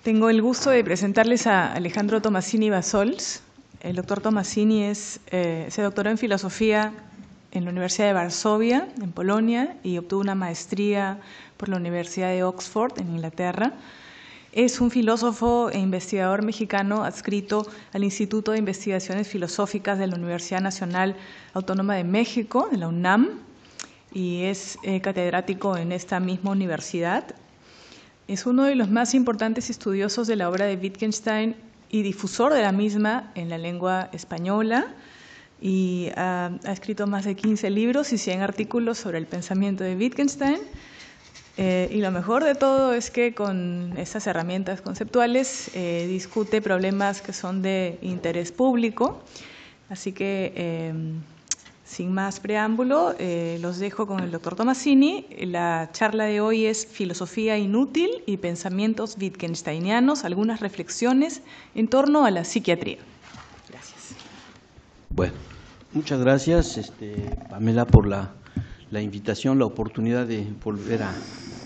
Tengo el gusto de presentarles a Alejandro Tomasini Bassols. El doctor Tomasini se doctoró en filosofía en la Universidad de Varsovia, en Polonia, y obtuvo una maestría por la Universidad de Oxford, en Inglaterra. Es un filósofo e investigador mexicano adscrito al Instituto de Investigaciones Filosóficas de la Universidad Nacional Autónoma de México, de la UNAM, y es catedrático en esta misma universidad. Es uno de los más importantes estudiosos de la obra de Wittgenstein y difusor de la misma en la lengua española, y ha escrito más de 15 libros y 100 artículos sobre el pensamiento de Wittgenstein. Y lo mejor de todo es que con estas herramientas conceptuales discute problemas que son de interés público. Así que, sin más preámbulo, los dejo con el doctor Tomasini. La charla de hoy es Filosofía inútil y pensamientos wittgensteinianos, algunas reflexiones en torno a la psiquiatría. Gracias. Bueno, muchas gracias, Pamela, por la invitación, la oportunidad de volver a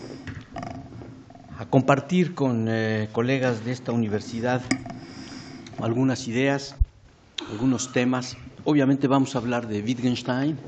compartir con colegas de esta universidad algunas ideas, algunos temas. Obviamente vamos a hablar de Wittgenstein.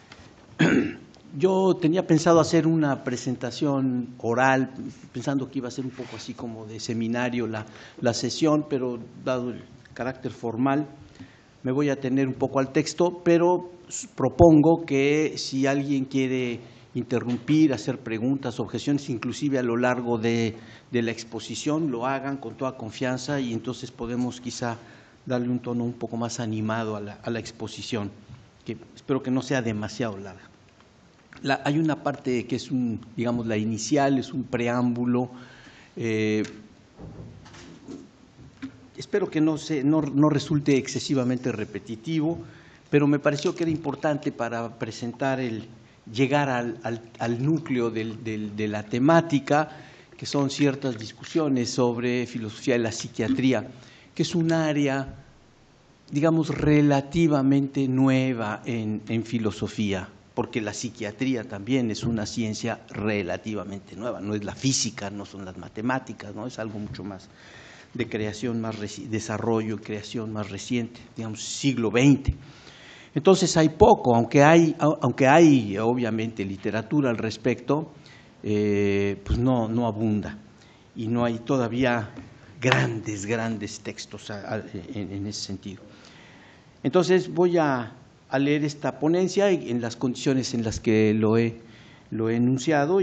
Yo tenía pensado hacer una presentación oral, pensando que iba a ser un poco así como de seminario la sesión, pero dado el carácter formal, me voy a atener un poco al texto, pero propongo que si alguien quiere interrumpir, hacer preguntas, objeciones, inclusive a lo largo de la exposición, lo hagan con toda confianza y entonces podemos quizá darle un tono un poco más animado a la exposición, que espero que no sea demasiado larga. Hay una parte que es digamos, la inicial, es un preámbulo. Espero que no resulte excesivamente repetitivo, pero me pareció que era importante para presentar llegar al núcleo de la temática, que son ciertas discusiones sobre filosofía de la psiquiatría, que es un área, digamos, relativamente nueva en filosofía, porque la psiquiatría también es una ciencia relativamente nueva, no es la física, no son las matemáticas, no es algo mucho más de creación, desarrollo y creación más reciente, digamos, siglo XX. Entonces hay poco, aunque hay obviamente literatura al respecto, pues no abunda y no hay todavía grandes textos en ese sentido. Entonces voy a leer esta ponencia en las condiciones en las que lo he enunciado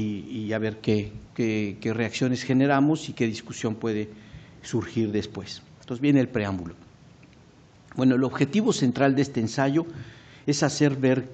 y a ver qué reacciones generamos y qué discusión puede surgir después. Entonces viene el preámbulo. Bueno, el objetivo central de este ensayo es hacer ver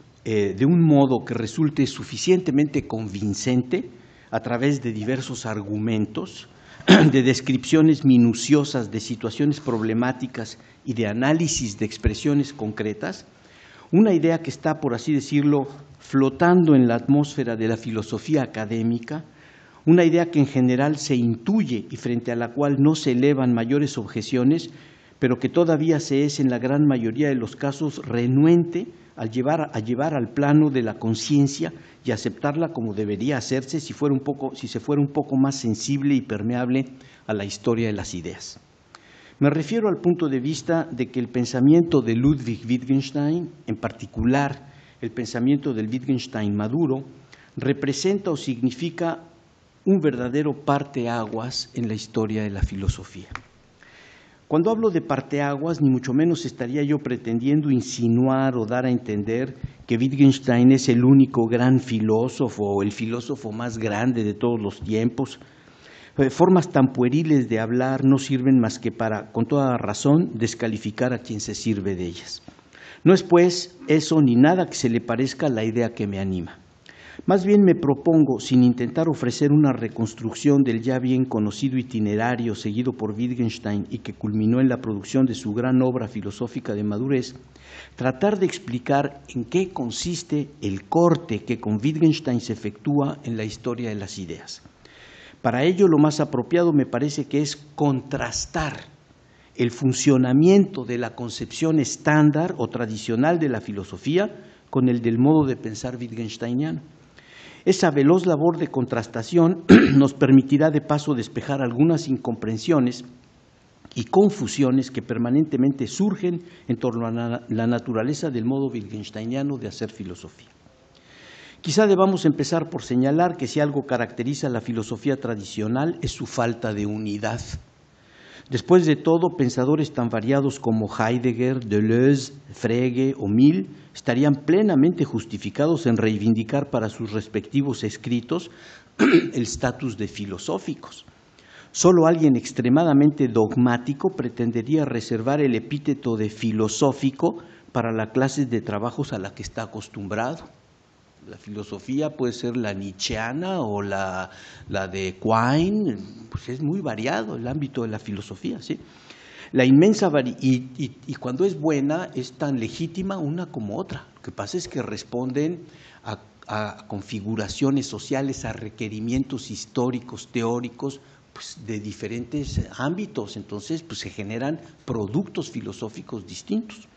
de un modo que resulte suficientemente convincente a través de diversos argumentos, de descripciones minuciosas de situaciones problemáticas y de análisis de expresiones concretas, una idea que está, por así decirlo, flotando en la atmósfera de la filosofía académica, una idea que en general se intuye y frente a la cual no se elevan mayores objeciones, pero que todavía se es en la gran mayoría de los casos renuente a llevar al plano de la conciencia y aceptarla como debería hacerse si se fuera un poco más sensible y permeable a la historia de las ideas. Me refiero al punto de vista de que el pensamiento de Ludwig Wittgenstein, en particular el pensamiento del Wittgenstein maduro, representa o significa un verdadero parteaguas en la historia de la filosofía. Cuando hablo de parteaguas, ni mucho menos estaría yo pretendiendo insinuar o dar a entender que Wittgenstein es el único gran filósofo o el filósofo más grande de todos los tiempos. Formas tan pueriles de hablar no sirven más que para, con toda razón, descalificar a quien se sirve de ellas. No es, pues, eso ni nada que se le parezca a la idea que me anima. Más bien me propongo, sin intentar ofrecer una reconstrucción del ya bien conocido itinerario seguido por Wittgenstein y que culminó en la producción de su gran obra filosófica de madurez, tratar de explicar en qué consiste el corte que con Wittgenstein se efectúa en la historia de las ideas. Para ello, lo más apropiado me parece que es contrastar el funcionamiento de la concepción estándar o tradicional de la filosofía con el del modo de pensar wittgensteiniano. Esa veloz labor de contrastación nos permitirá de paso despejar algunas incomprensiones y confusiones que permanentemente surgen en torno a la naturaleza del modo wittgensteiniano de hacer filosofía. Quizá debamos empezar por señalar que si algo caracteriza a la filosofía tradicional es su falta de unidad. Después de todo, pensadores tan variados como Heidegger, Deleuze, Frege o Mill estarían plenamente justificados en reivindicar para sus respectivos escritos el estatus de filosóficos. Solo alguien extremadamente dogmático pretendería reservar el epíteto de filosófico para la clase de trabajos a la que está acostumbrado. La filosofía puede ser la nietzscheana o la de Quine, pues es muy variado el ámbito de la filosofía, ¿sí? La inmensa y cuando es buena es tan legítima una como otra. Lo que pasa es que responden a configuraciones sociales, a requerimientos históricos, teóricos, pues de diferentes ámbitos. Entonces, pues se generan productos filosóficos distintos.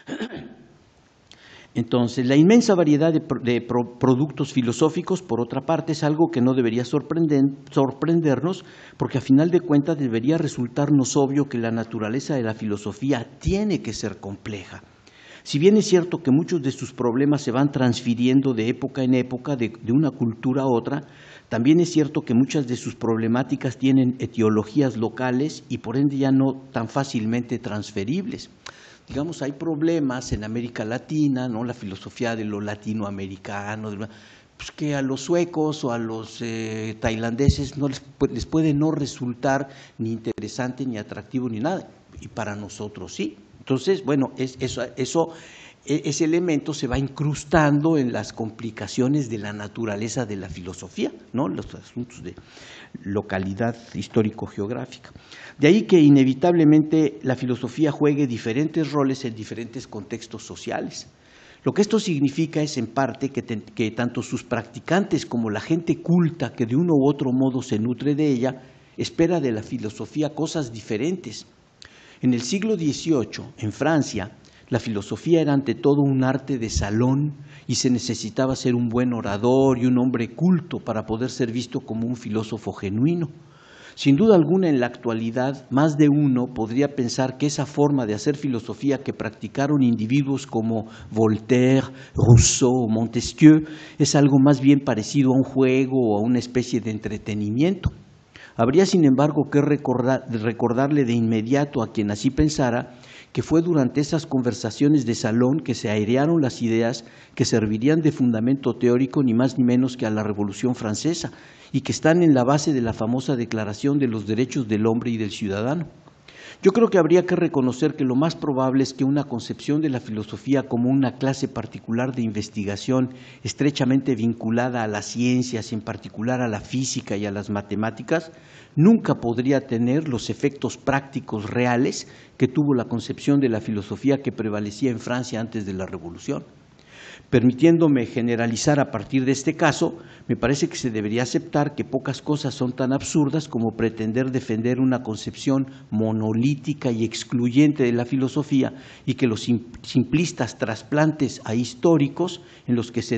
Entonces, la inmensa variedad de productos filosóficos, por otra parte, es algo que no debería sorprendernos, porque a final de cuentas debería resultarnos obvio que la naturaleza de la filosofía tiene que ser compleja. Si bien es cierto que muchos de sus problemas se van transfiriendo de época en época, de una cultura a otra, también es cierto que muchas de sus problemáticas tienen etiologías locales y por ende ya no tan fácilmente transferibles. Digamos, hay problemas en América Latina, ¿no? La filosofía de lo latinoamericano, pues que a los suecos o a los tailandeses no les puede no resultar ni interesante, ni atractivo, ni nada, y para nosotros sí. Entonces, bueno, ese elemento se va incrustando en las complicaciones de la naturaleza de la filosofía, ¿no? Los asuntos de localidad histórico-geográfica. De ahí que inevitablemente la filosofía juegue diferentes roles en diferentes contextos sociales. Lo que esto significa es en parte que tanto sus practicantes como la gente culta que de uno u otro modo se nutre de ella, espera de la filosofía cosas diferentes. En el siglo XVIII, en Francia, la filosofía era ante todo un arte de salón y se necesitaba ser un buen orador y un hombre culto para poder ser visto como un filósofo genuino. Sin duda alguna, en la actualidad, más de uno podría pensar que esa forma de hacer filosofía que practicaron individuos como Voltaire, Rousseau o Montesquieu es algo más bien parecido a un juego o a una especie de entretenimiento. Habría, sin embargo, que recordarle de inmediato a quien así pensara que fue durante esas conversaciones de salón que se airearon las ideas que servirían de fundamento teórico ni más ni menos que a la Revolución Francesa y que están en la base de la famosa Declaración de los Derechos del Hombre y del Ciudadano. Yo creo que habría que reconocer que lo más probable es que una concepción de la filosofía como una clase particular de investigación estrechamente vinculada a las ciencias, en particular a la física y a las matemáticas, nunca podría tener los efectos prácticos reales que tuvo la concepción de la filosofía que prevalecía en Francia antes de la Revolución. Permitiéndome generalizar a partir de este caso, me parece que se debería aceptar que pocas cosas son tan absurdas como pretender defender una concepción monolítica y excluyente de la filosofía y que los simplistas trasplantes a históricos en los que se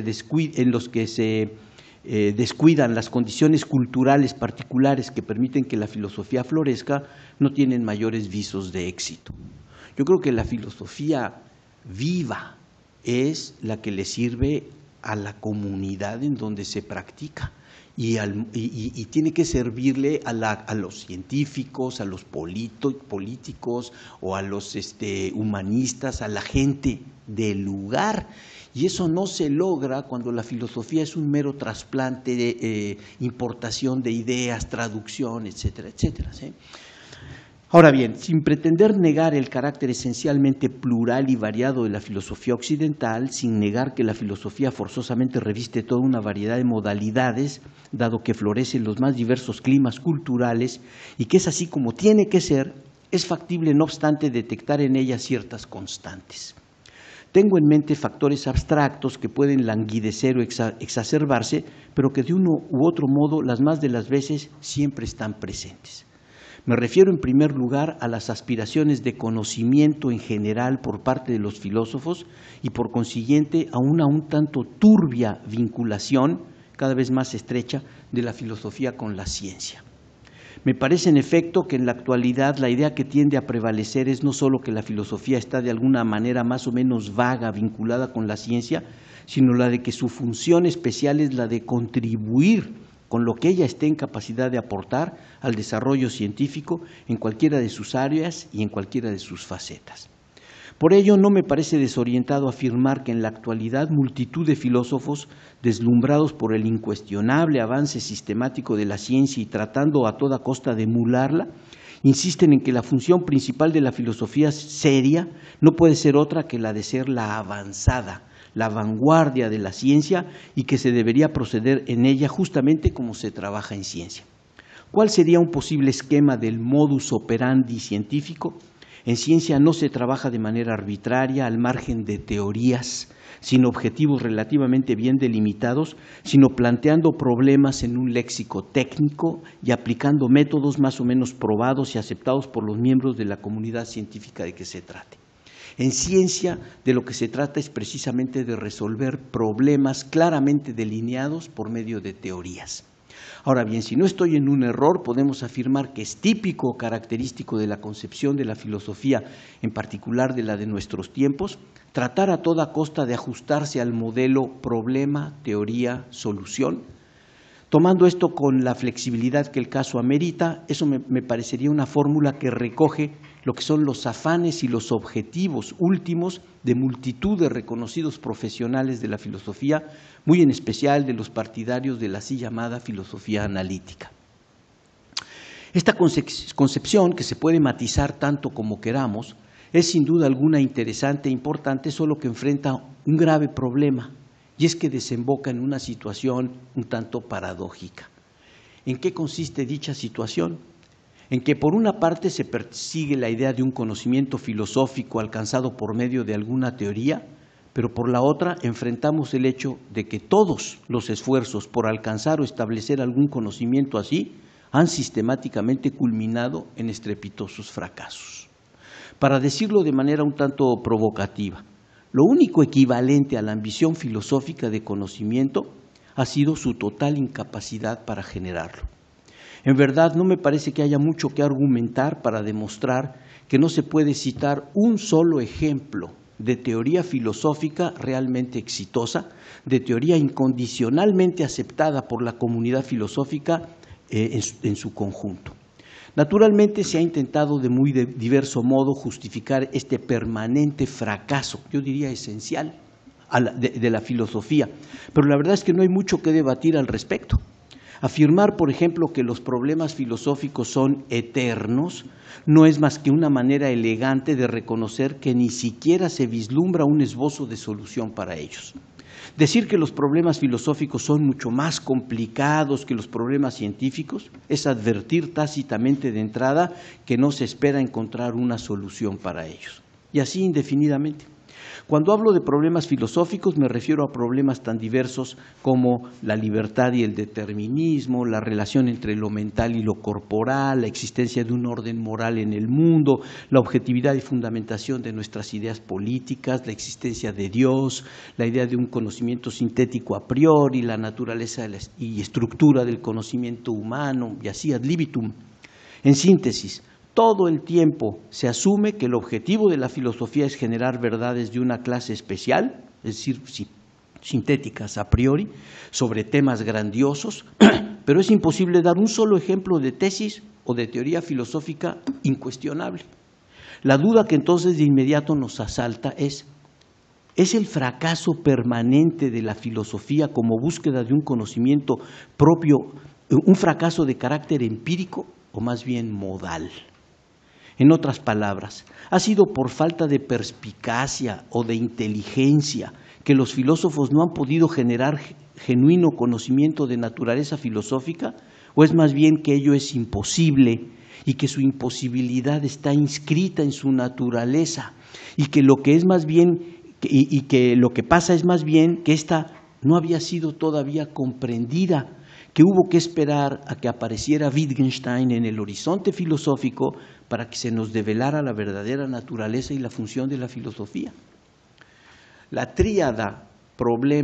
descuidan las condiciones culturales particulares que permiten que la filosofía florezca, no tienen mayores visos de éxito. Yo creo que la filosofía viva es la que le sirve a la comunidad en donde se practica y tiene que servirle a los científicos, a los políticos o a los humanistas, a la gente del lugar. Y eso no se logra cuando la filosofía es un mero trasplante de importación de ideas, traducción, etcétera, etcétera, ¿sí? Ahora bien, sin pretender negar el carácter esencialmente plural y variado de la filosofía occidental, sin negar que la filosofía forzosamente reviste toda una variedad de modalidades, dado que florece en los más diversos climas culturales y que es así como tiene que ser, es factible, no obstante, detectar en ella ciertas constantes. Tengo en mente factores abstractos que pueden languidecer o exacerbarse, pero que de uno u otro modo, las más de las veces, siempre están presentes. Me refiero en primer lugar a las aspiraciones de conocimiento en general por parte de los filósofos y por consiguiente a una un tanto turbia vinculación cada vez más estrecha de la filosofía con la ciencia. Me parece en efecto que en la actualidad la idea que tiende a prevalecer es no solo que la filosofía está de alguna manera más o menos vaga vinculada con la ciencia, sino la de que su función especial es la de contribuir con lo que ella esté en capacidad de aportar al desarrollo científico en cualquiera de sus áreas y en cualquiera de sus facetas. Por ello, no me parece desorientado afirmar que en la actualidad multitud de filósofos, deslumbrados por el incuestionable avance sistemático de la ciencia y tratando a toda costa de emularla, insisten en que la función principal de la filosofía seria no puede ser otra que la de ser la avanzada, la vanguardia de la ciencia y que se debería proceder en ella justamente como se trabaja en ciencia. ¿Cuál sería un posible esquema del modus operandi científico? En ciencia no se trabaja de manera arbitraria, al margen de teorías, sin objetivos relativamente bien delimitados, sino planteando problemas en un léxico técnico y aplicando métodos más o menos probados y aceptados por los miembros de la comunidad científica de que se trate. En ciencia, de lo que se trata es precisamente de resolver problemas claramente delineados por medio de teorías. Ahora bien, si no estoy en un error, podemos afirmar que es típico o característico de la concepción de la filosofía, en particular de la de nuestros tiempos, tratar a toda costa de ajustarse al modelo problema, teoría, solución. Tomando esto con la flexibilidad que el caso amerita, eso me parecería una fórmula que recoge lo que son los afanes y los objetivos últimos de multitud de reconocidos profesionales de la filosofía, muy en especial de los partidarios de la así llamada filosofía analítica. Esta concepción, que se puede matizar tanto como queramos, es sin duda alguna interesante e importante, solo que enfrenta un grave problema, y es que desemboca en una situación un tanto paradójica. ¿En qué consiste dicha situación? En que por una parte se persigue la idea de un conocimiento filosófico alcanzado por medio de alguna teoría, pero por la otra enfrentamos el hecho de que todos los esfuerzos por alcanzar o establecer algún conocimiento así han sistemáticamente culminado en estrepitosos fracasos. Para decirlo de manera un tanto provocativa, lo único equivalente a la ambición filosófica de conocimiento ha sido su total incapacidad para generarlo. En verdad, no me parece que haya mucho que argumentar para demostrar que no se puede citar un solo ejemplo de teoría filosófica realmente exitosa, de teoría incondicionalmente aceptada por la comunidad filosófica en su conjunto. Naturalmente se ha intentado de muy diverso modo justificar este permanente fracaso, yo diría esencial, de la filosofía, pero la verdad es que no hay mucho que debatir al respecto. Afirmar, por ejemplo, que los problemas filosóficos son eternos no es más que una manera elegante de reconocer que ni siquiera se vislumbra un esbozo de solución para ellos. Decir que los problemas filosóficos son mucho más complicados que los problemas científicos es advertir tácitamente de entrada que no se espera encontrar una solución para ellos. Y así indefinidamente. Cuando hablo de problemas filosóficos me refiero a problemas tan diversos como la libertad y el determinismo, la relación entre lo mental y lo corporal, la existencia de un orden moral en el mundo, la objetividad y fundamentación de nuestras ideas políticas, la existencia de Dios, la idea de un conocimiento sintético a priori, la naturaleza y estructura del conocimiento humano y así ad libitum. En síntesis, todo el tiempo se asume que el objetivo de la filosofía es generar verdades de una clase especial, es decir, sintéticas a priori, sobre temas grandiosos, pero es imposible dar un solo ejemplo de tesis o de teoría filosófica incuestionable. La duda que entonces de inmediato nos asalta ¿es el fracaso permanente de la filosofía como búsqueda de un conocimiento propio un fracaso de carácter empírico o más bien modal? En otras palabras, ha sido por falta de perspicacia o de inteligencia que los filósofos no han podido generar genuino conocimiento de naturaleza filosófica, o es más bien que ello es imposible y que su imposibilidad está inscrita en su naturaleza y que lo que es más bien y que lo que pasa es más bien que ésta no había sido todavía comprendida, que hubo que esperar a que apareciera Wittgenstein en el horizonte filosófico para que se nos develara la verdadera naturaleza y la función de la filosofía. La tríada, problema,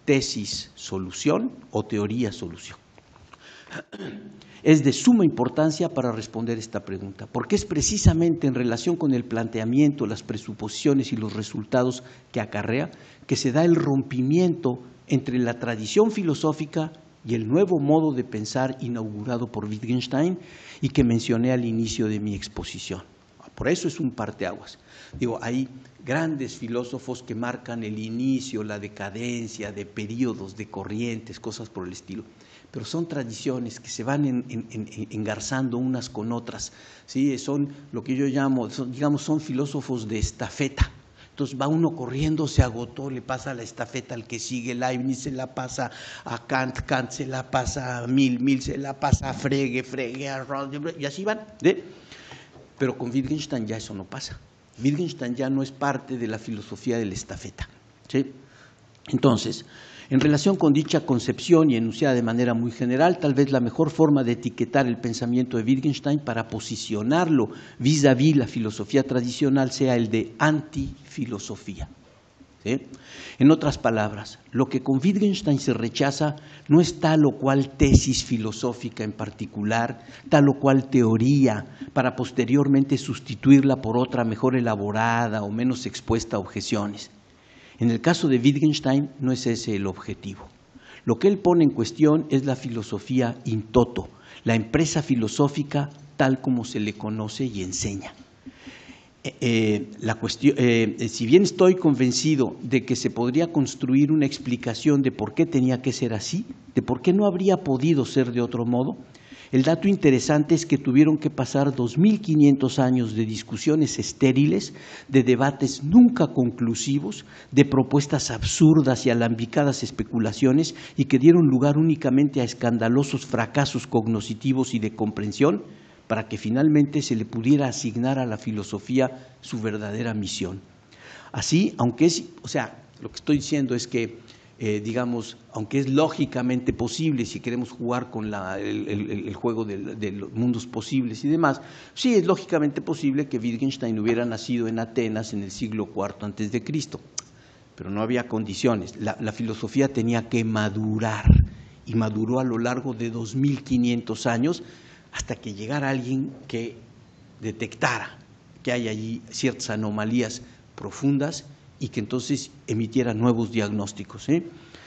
tesis-solución o teoría-solución. Es de suma importancia para responder esta pregunta, porque es precisamente en relación con el planteamiento, las presuposiciones y los resultados que acarrea que se da el rompimiento entre la tradición filosófica y el nuevo modo de pensar inaugurado por Wittgenstein y que mencioné al inicio de mi exposición. Por eso es un parteaguas. Digo, hay grandes filósofos que marcan el inicio, la decadencia de periodos, de corrientes, cosas por el estilo. Pero son tradiciones que se van engarzando unas con otras, ¿sí? Son lo que yo llamo, son filósofos de estafeta. Entonces va uno corriendo, se agotó, le pasa la estafeta al que sigue, Leibniz se la pasa a Kant, Kant se la pasa a Mill se la pasa a Frege, a Rawls, y así van. Pero con Wittgenstein ya eso no pasa. Wittgenstein ya no es parte de la filosofía de la estafeta, ¿sí? Entonces, en relación con dicha concepción y enunciada de manera muy general, tal vez la mejor forma de etiquetar el pensamiento de Wittgenstein para posicionarlo vis-à-vis la filosofía tradicional sea el de antifilosofía, ¿sí? En otras palabras, lo que con Wittgenstein se rechaza no es tal o cual tesis filosófica en particular, tal o cual teoría, para posteriormente sustituirla por otra mejor elaborada o menos expuesta a objeciones. En el caso de Wittgenstein no es ese el objetivo. Lo que él pone en cuestión es la filosofía in toto, la empresa filosófica tal como se le conoce y enseña. Si bien estoy convencido de que se podría construir una explicación de por qué tenía que ser así, de por qué no habría podido ser de otro modo, el dato interesante es que tuvieron que pasar 2500 años de discusiones estériles, de debates nunca conclusivos, de propuestas absurdas y alambicadas especulaciones y que dieron lugar únicamente a escandalosos fracasos cognitivos y de comprensión para que finalmente se le pudiera asignar a la filosofía su verdadera misión. Así, aunque lo que estoy diciendo es que aunque es lógicamente posible, si queremos jugar con el juego de los mundos posibles y demás, sí es lógicamente posible que Wittgenstein hubiera nacido en Atenas en el siglo IV a.C., pero no había condiciones. La filosofía tenía que madurar, y maduró a lo largo de 2500 años hasta que llegara alguien que detectara que hay allí ciertas anomalías profundas y que entonces emitiera nuevos diagnósticos, ¿sí?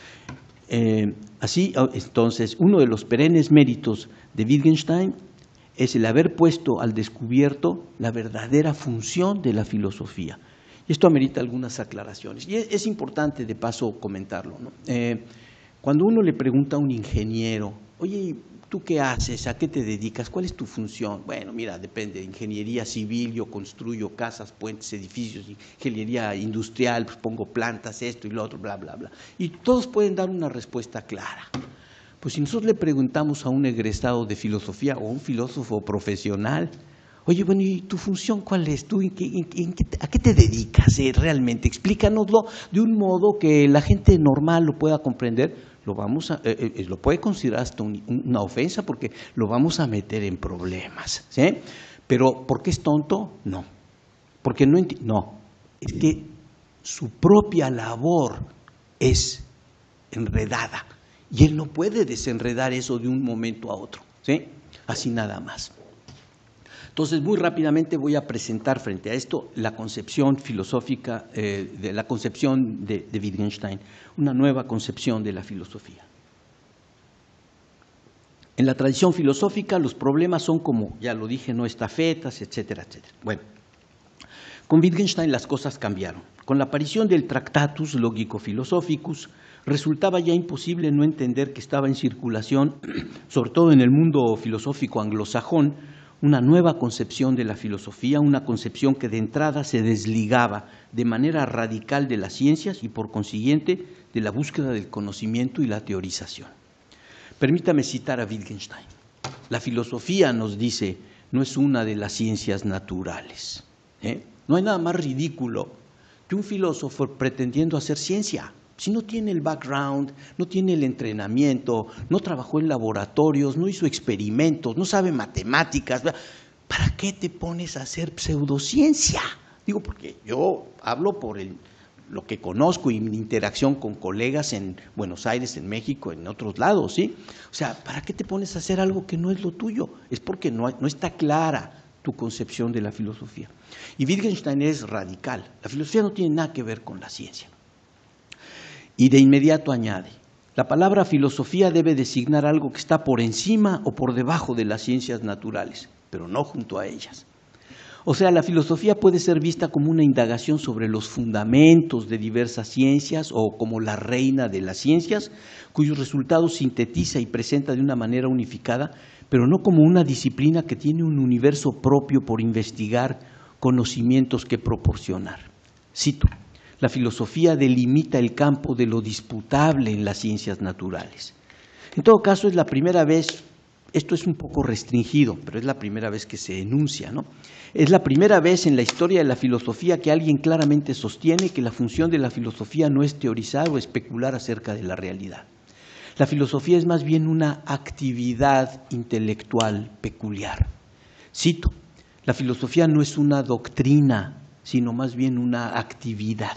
Entonces, uno de los perennes méritos de Wittgenstein es el haber puesto al descubierto la verdadera función de la filosofía. Y esto amerita algunas aclaraciones. Y es importante, de paso, comentarlo, ¿no? Cuando uno le pregunta a un ingeniero, oye, ¿tú qué haces? ¿A qué te dedicas? ¿Cuál es tu función? Bueno, mira, depende. Ingeniería civil, yo construyo casas, puentes, edificios. Ingeniería industrial, pues pongo plantas, esto y lo otro, bla, bla, bla. Y todos pueden dar una respuesta clara. Pues si nosotros le preguntamos a un egresado de filosofía o a un filósofo profesional, oye, bueno, ¿y tu función cuál es? ¿Tú a qué te dedicas realmente? Explícanoslo de un modo que la gente normal lo pueda comprender. Lo puede considerar hasta una ofensa porque lo vamos a meter en problemas, ¿sí? Pero ¿por qué es tonto? No. Porque no, es que su propia labor es enredada y él no puede desenredar eso de un momento a otro, ¿sí? Así nada más. Entonces, muy rápidamente voy a presentar frente a esto la concepción filosófica, la concepción de Wittgenstein, una nueva concepción de la filosofía. En la tradición filosófica los problemas son como, ya lo dije, no estafetas, etcétera, etcétera. Bueno, con Wittgenstein las cosas cambiaron. Con la aparición del Tractatus Logico-Philosophicus, resultaba ya imposible no entender que estaba en circulación, sobre todo en el mundo filosófico anglosajón, una nueva concepción de la filosofía, una concepción que de entrada se desligaba de manera radical de las ciencias y por consiguiente de la búsqueda del conocimiento y la teorización. Permítame citar a Wittgenstein. La filosofía, nos dice, no es una de las ciencias naturales. No hay nada más ridículo que un filósofo pretendiendo hacer ciencia. Si no tiene el background, no tiene el entrenamiento, no trabajó en laboratorios, no hizo experimentos, no sabe matemáticas, ¿para qué te pones a hacer pseudociencia? Digo, porque yo hablo por lo que conozco y mi interacción con colegas en Buenos Aires, en México, en otros lados, ¿sí? O sea, ¿para qué te pones a hacer algo que no es lo tuyo? Es porque no está clara tu concepción de la filosofía. Y Wittgenstein es radical. La filosofía no tiene nada que ver con la ciencia. Y de inmediato añade, la palabra filosofía debe designar algo que está por encima o por debajo de las ciencias naturales, pero no junto a ellas. O sea, la filosofía puede ser vista como una indagación sobre los fundamentos de diversas ciencias o como la reina de las ciencias, cuyos resultados sintetiza y presenta de una manera unificada, pero no como una disciplina que tiene un universo propio por investigar, conocimientos que proporcionar. Cito, la filosofía delimita el campo de lo disputable en las ciencias naturales. En todo caso, es la primera vez, esto es un poco restringido, pero es la primera vez que se enuncia, ¿no? Es la primera vez en la historia de la filosofía que alguien claramente sostiene que la función de la filosofía no es teorizar o especular acerca de la realidad. La filosofía es más bien una actividad intelectual peculiar. Cito, la filosofía no es una doctrina, sino más bien una actividad.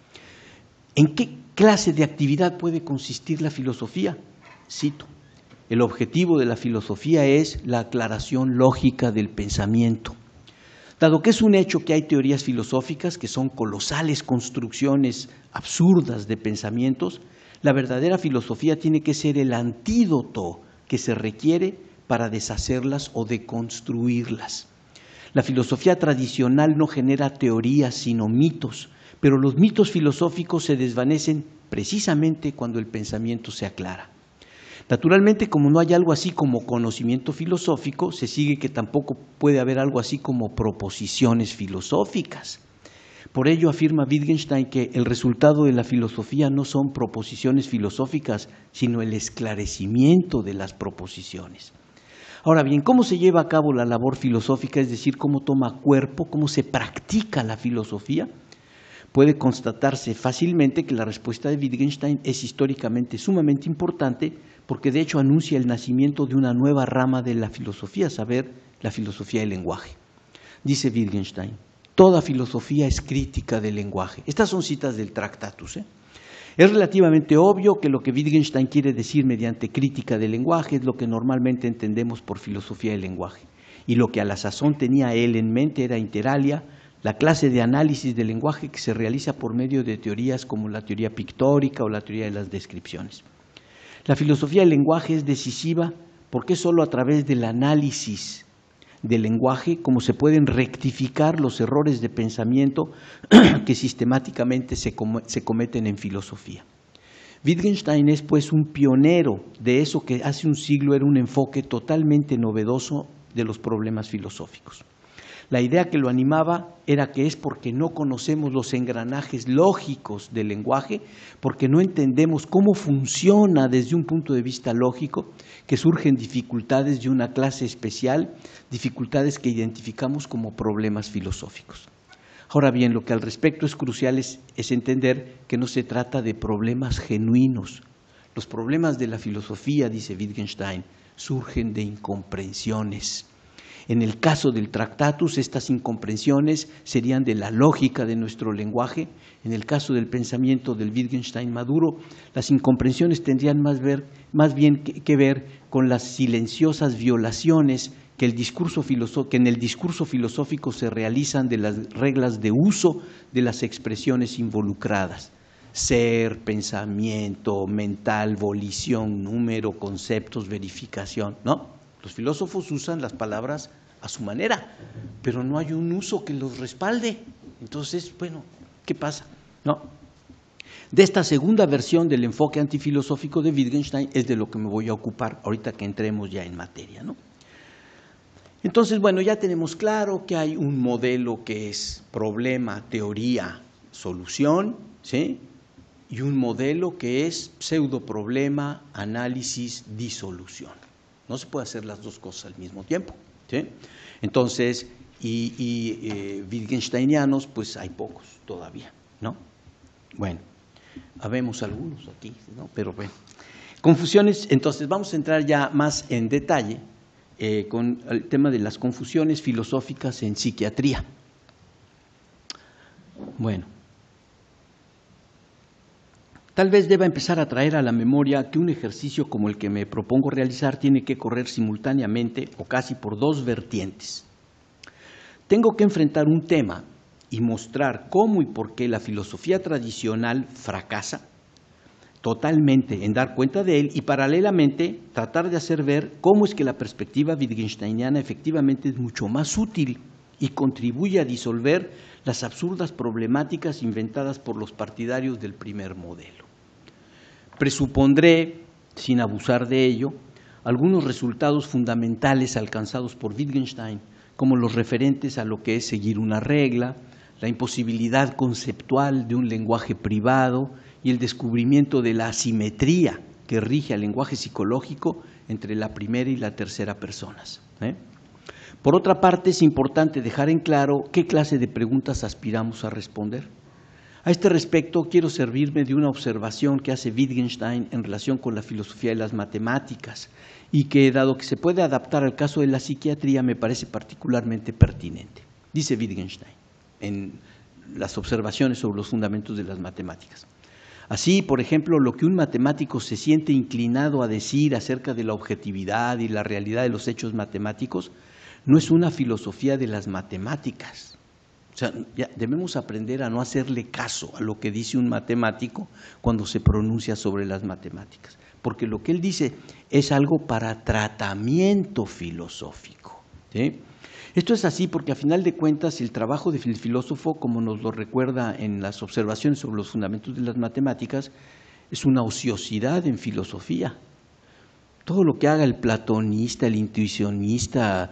¿En qué clase de actividad puede consistir la filosofía? Cito, el objetivo de la filosofía es la aclaración lógica del pensamiento. Dado que es un hecho que hay teorías filosóficas que son colosales construcciones absurdas de pensamientos, la verdadera filosofía tiene que ser el antídoto que se requiere para deshacerlas o deconstruirlas. La filosofía tradicional no genera teorías sino mitos, pero los mitos filosóficos se desvanecen precisamente cuando el pensamiento se aclara. Naturalmente, como no hay algo así como conocimiento filosófico, se sigue que tampoco puede haber algo así como proposiciones filosóficas. Por ello afirma Wittgenstein que el resultado de la filosofía no son proposiciones filosóficas, sino el esclarecimiento de las proposiciones. Ahora bien, ¿cómo se lleva a cabo la labor filosófica? Es decir, ¿cómo toma cuerpo? ¿Cómo se practica la filosofía? Puede constatarse fácilmente que la respuesta de Wittgenstein es históricamente sumamente importante porque de hecho anuncia el nacimiento de una nueva rama de la filosofía, a saber, la filosofía del lenguaje. Dice Wittgenstein, toda filosofía es crítica del lenguaje. Estas son citas del Tractatus. Es relativamente obvio que lo que Wittgenstein quiere decir mediante crítica del lenguaje es lo que normalmente entendemos por filosofía del lenguaje. Y lo que a la sazón tenía él en mente era inter alia, la clase de análisis del lenguaje que se realiza por medio de teorías como la teoría pictórica o la teoría de las descripciones. La filosofía del lenguaje es decisiva porque es solo a través del análisis del lenguaje como se pueden rectificar los errores de pensamiento que sistemáticamente se cometen en filosofía. Wittgenstein es pues un pionero de eso que hace un siglo era un enfoque totalmente novedoso de los problemas filosóficos. La idea que lo animaba era que es porque no conocemos los engranajes lógicos del lenguaje, porque no entendemos cómo funciona desde un punto de vista lógico, que surgen dificultades de una clase especial, dificultades que identificamos como problemas filosóficos. Ahora bien, lo que al respecto es crucial es entender que no se trata de problemas genuinos. Los problemas de la filosofía, dice Wittgenstein, surgen de incomprensiones. En el caso del Tractatus, estas incomprensiones serían de la lógica de nuestro lenguaje. En el caso del pensamiento del Wittgenstein maduro, las incomprensiones tendrían más bien que ver con las silenciosas violaciones que en el discurso filosófico se realizan de las reglas de uso de las expresiones involucradas. Ser, pensamiento, mental, volición, número, conceptos, verificación, ¿no? Los filósofos usan las palabras a su manera, pero no hay un uso que los respalde. Entonces, bueno, ¿qué pasa? No. De esta segunda versión del enfoque antifilosófico de Wittgenstein es de lo que me voy a ocupar ahorita que entremos ya en materia, ¿no? Entonces, bueno, ya tenemos claro que hay un modelo que es problema, teoría, solución, ¿sí? Y un modelo que es pseudoproblema, análisis, disolución. No se puede hacer las dos cosas al mismo tiempo, ¿sí? Entonces, Wittgensteinianos, pues hay pocos todavía, ¿no? Bueno, habemos algunos aquí, ¿no? Pero bueno. Confusiones, entonces vamos a entrar ya más en detalle con el tema de las confusiones filosóficas en psiquiatría. Bueno, Tal vez deba empezar a traer a la memoria que un ejercicio como el que me propongo realizar tiene que correr simultáneamente o casi por dos vertientes. Tengo que enfrentar un tema y mostrar cómo y por qué la filosofía tradicional fracasa totalmente en dar cuenta de él y paralelamente tratar de hacer ver cómo es que la perspectiva wittgensteiniana efectivamente es mucho más útil y contribuye a disolver las absurdas problemáticas inventadas por los partidarios del primer modelo. Presupondré, sin abusar de ello, algunos resultados fundamentales alcanzados por Wittgenstein, como los referentes a lo que es seguir una regla, la imposibilidad conceptual de un lenguaje privado y el descubrimiento de la asimetría que rige al lenguaje psicológico entre la primera y la tercera personas. Por otra parte, es importante dejar en claro qué clase de preguntas aspiramos a responder. A este respecto, quiero servirme de una observación que hace Wittgenstein en relación con la filosofía de las matemáticas y que, dado que se puede adaptar al caso de la psiquiatría, me parece particularmente pertinente. Dice Wittgenstein en las observaciones sobre los fundamentos de las matemáticas. Así, por ejemplo, lo que un matemático se siente inclinado a decir acerca de la objetividad y la realidad de los hechos matemáticos no es una filosofía de las matemáticas. O sea, ya debemos aprender a no hacerle caso a lo que dice un matemático cuando se pronuncia sobre las matemáticas, porque lo que él dice es algo para tratamiento filosófico, ¿sí? Esto es así porque a final de cuentas el trabajo del filósofo, como nos lo recuerda en las observaciones sobre los fundamentos de las matemáticas, es una ociosidad en filosofía. Todo lo que haga el platonista, el intuicionista,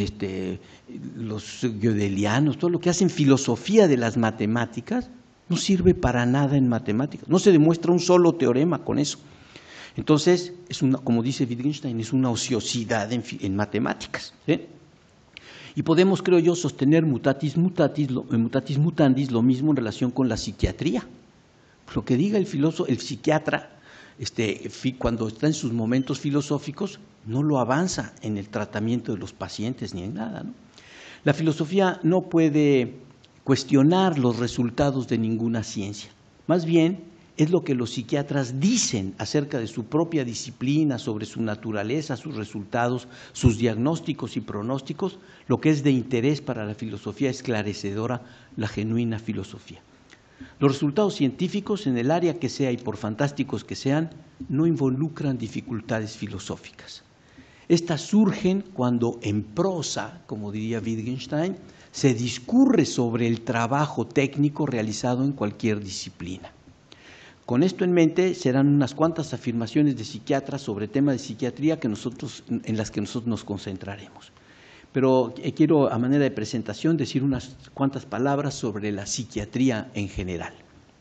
los gödelianos, todo lo que hacen filosofía de las matemáticas, no sirve para nada en matemáticas. No se demuestra un solo teorema con eso. Entonces, como dice Wittgenstein, es una ociosidad en matemáticas, ¿sí? Y podemos, creo yo, sostener mutatis mutandis lo mismo en relación con la psiquiatría. Lo que diga el psiquiatra, cuando está en sus momentos filosóficos, no lo avanza en el tratamiento de los pacientes ni en nada, ¿no? La filosofía no puede cuestionar los resultados de ninguna ciencia. Más bien, es lo que los psiquiatras dicen acerca de su propia disciplina, sobre su naturaleza, sus resultados, sus diagnósticos y pronósticos, lo que es de interés para la filosofía esclarecedora, la genuina filosofía. Los resultados científicos, en el área que sea y por fantásticos que sean, no involucran dificultades filosóficas. Estas surgen cuando en prosa, como diría Wittgenstein, se discurre sobre el trabajo técnico realizado en cualquier disciplina. Con esto en mente, serán unas cuantas afirmaciones de psiquiatras sobre temas de psiquiatría en las que nosotros nos concentraremos. Pero quiero, a manera de presentación, decir unas cuantas palabras sobre la psiquiatría en general.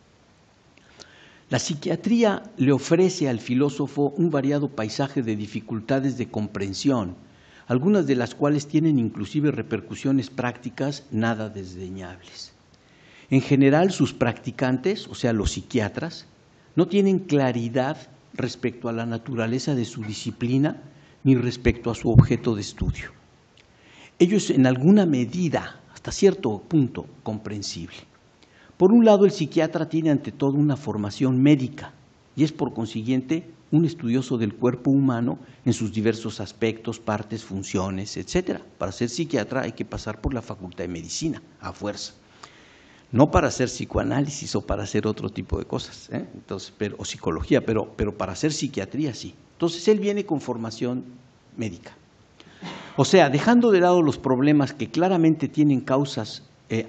La psiquiatría le ofrece al filósofo un variado paisaje de dificultades de comprensión, algunas de las cuales tienen inclusive repercusiones prácticas nada desdeñables. En general, sus practicantes, o sea, los psiquiatras, no tienen claridad respecto a la naturaleza de su disciplina ni respecto a su objeto de estudio. Ello es en alguna medida, hasta cierto punto, comprensible. Por un lado, el psiquiatra tiene ante todo una formación médica y es por consiguiente un estudioso del cuerpo humano en sus diversos aspectos, partes, funciones, etc. Para ser psiquiatra hay que pasar por la Facultad de Medicina, a fuerza. No para hacer psicoanálisis o para hacer otro tipo de cosas, Entonces, o psicología, pero para hacer psiquiatría sí. Entonces, él viene con formación médica. O sea, dejando de lado los problemas que claramente tienen causas,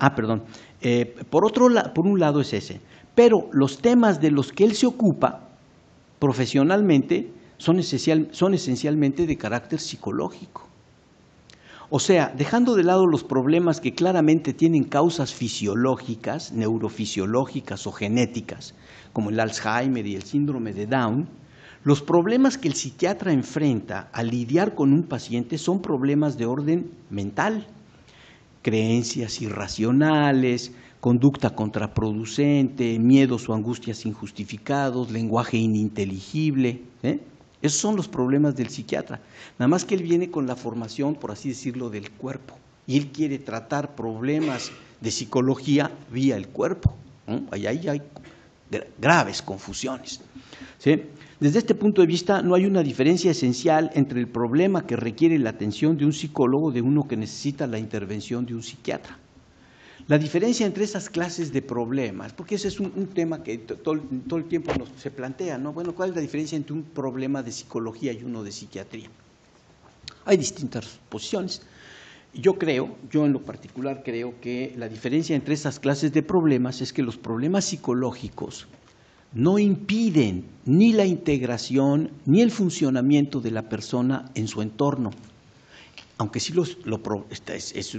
por un lado es ese, pero los temas de los que él se ocupa profesionalmente son esencialmente de carácter psicológico. O sea, dejando de lado los problemas que claramente tienen causas fisiológicas, neurofisiológicas o genéticas, como el Alzheimer y el síndrome de Down, los problemas que el psiquiatra enfrenta al lidiar con un paciente son problemas de orden mental, creencias irracionales, conducta contraproducente, miedos o angustias injustificados, lenguaje ininteligible, Esos son los problemas del psiquiatra. Nada más que él viene con la formación, por así decirlo, del cuerpo. Y él quiere tratar problemas de psicología vía el cuerpo. Ahí hay graves confusiones. ¿Sí? Desde este punto de vista, no hay una diferencia esencial entre el problema que requiere la atención de un psicólogo de uno que necesita la intervención de un psiquiatra. La diferencia entre esas clases de problemas, porque ese es un tema que todo el tiempo se plantea, ¿no? Bueno, ¿cuál es la diferencia entre un problema de psicología y uno de psiquiatría? Hay distintas posiciones. Yo en lo particular creo que la diferencia entre esas clases de problemas es que los problemas psicológicos no impiden ni la integración ni el funcionamiento de la persona en su entorno, aunque sí es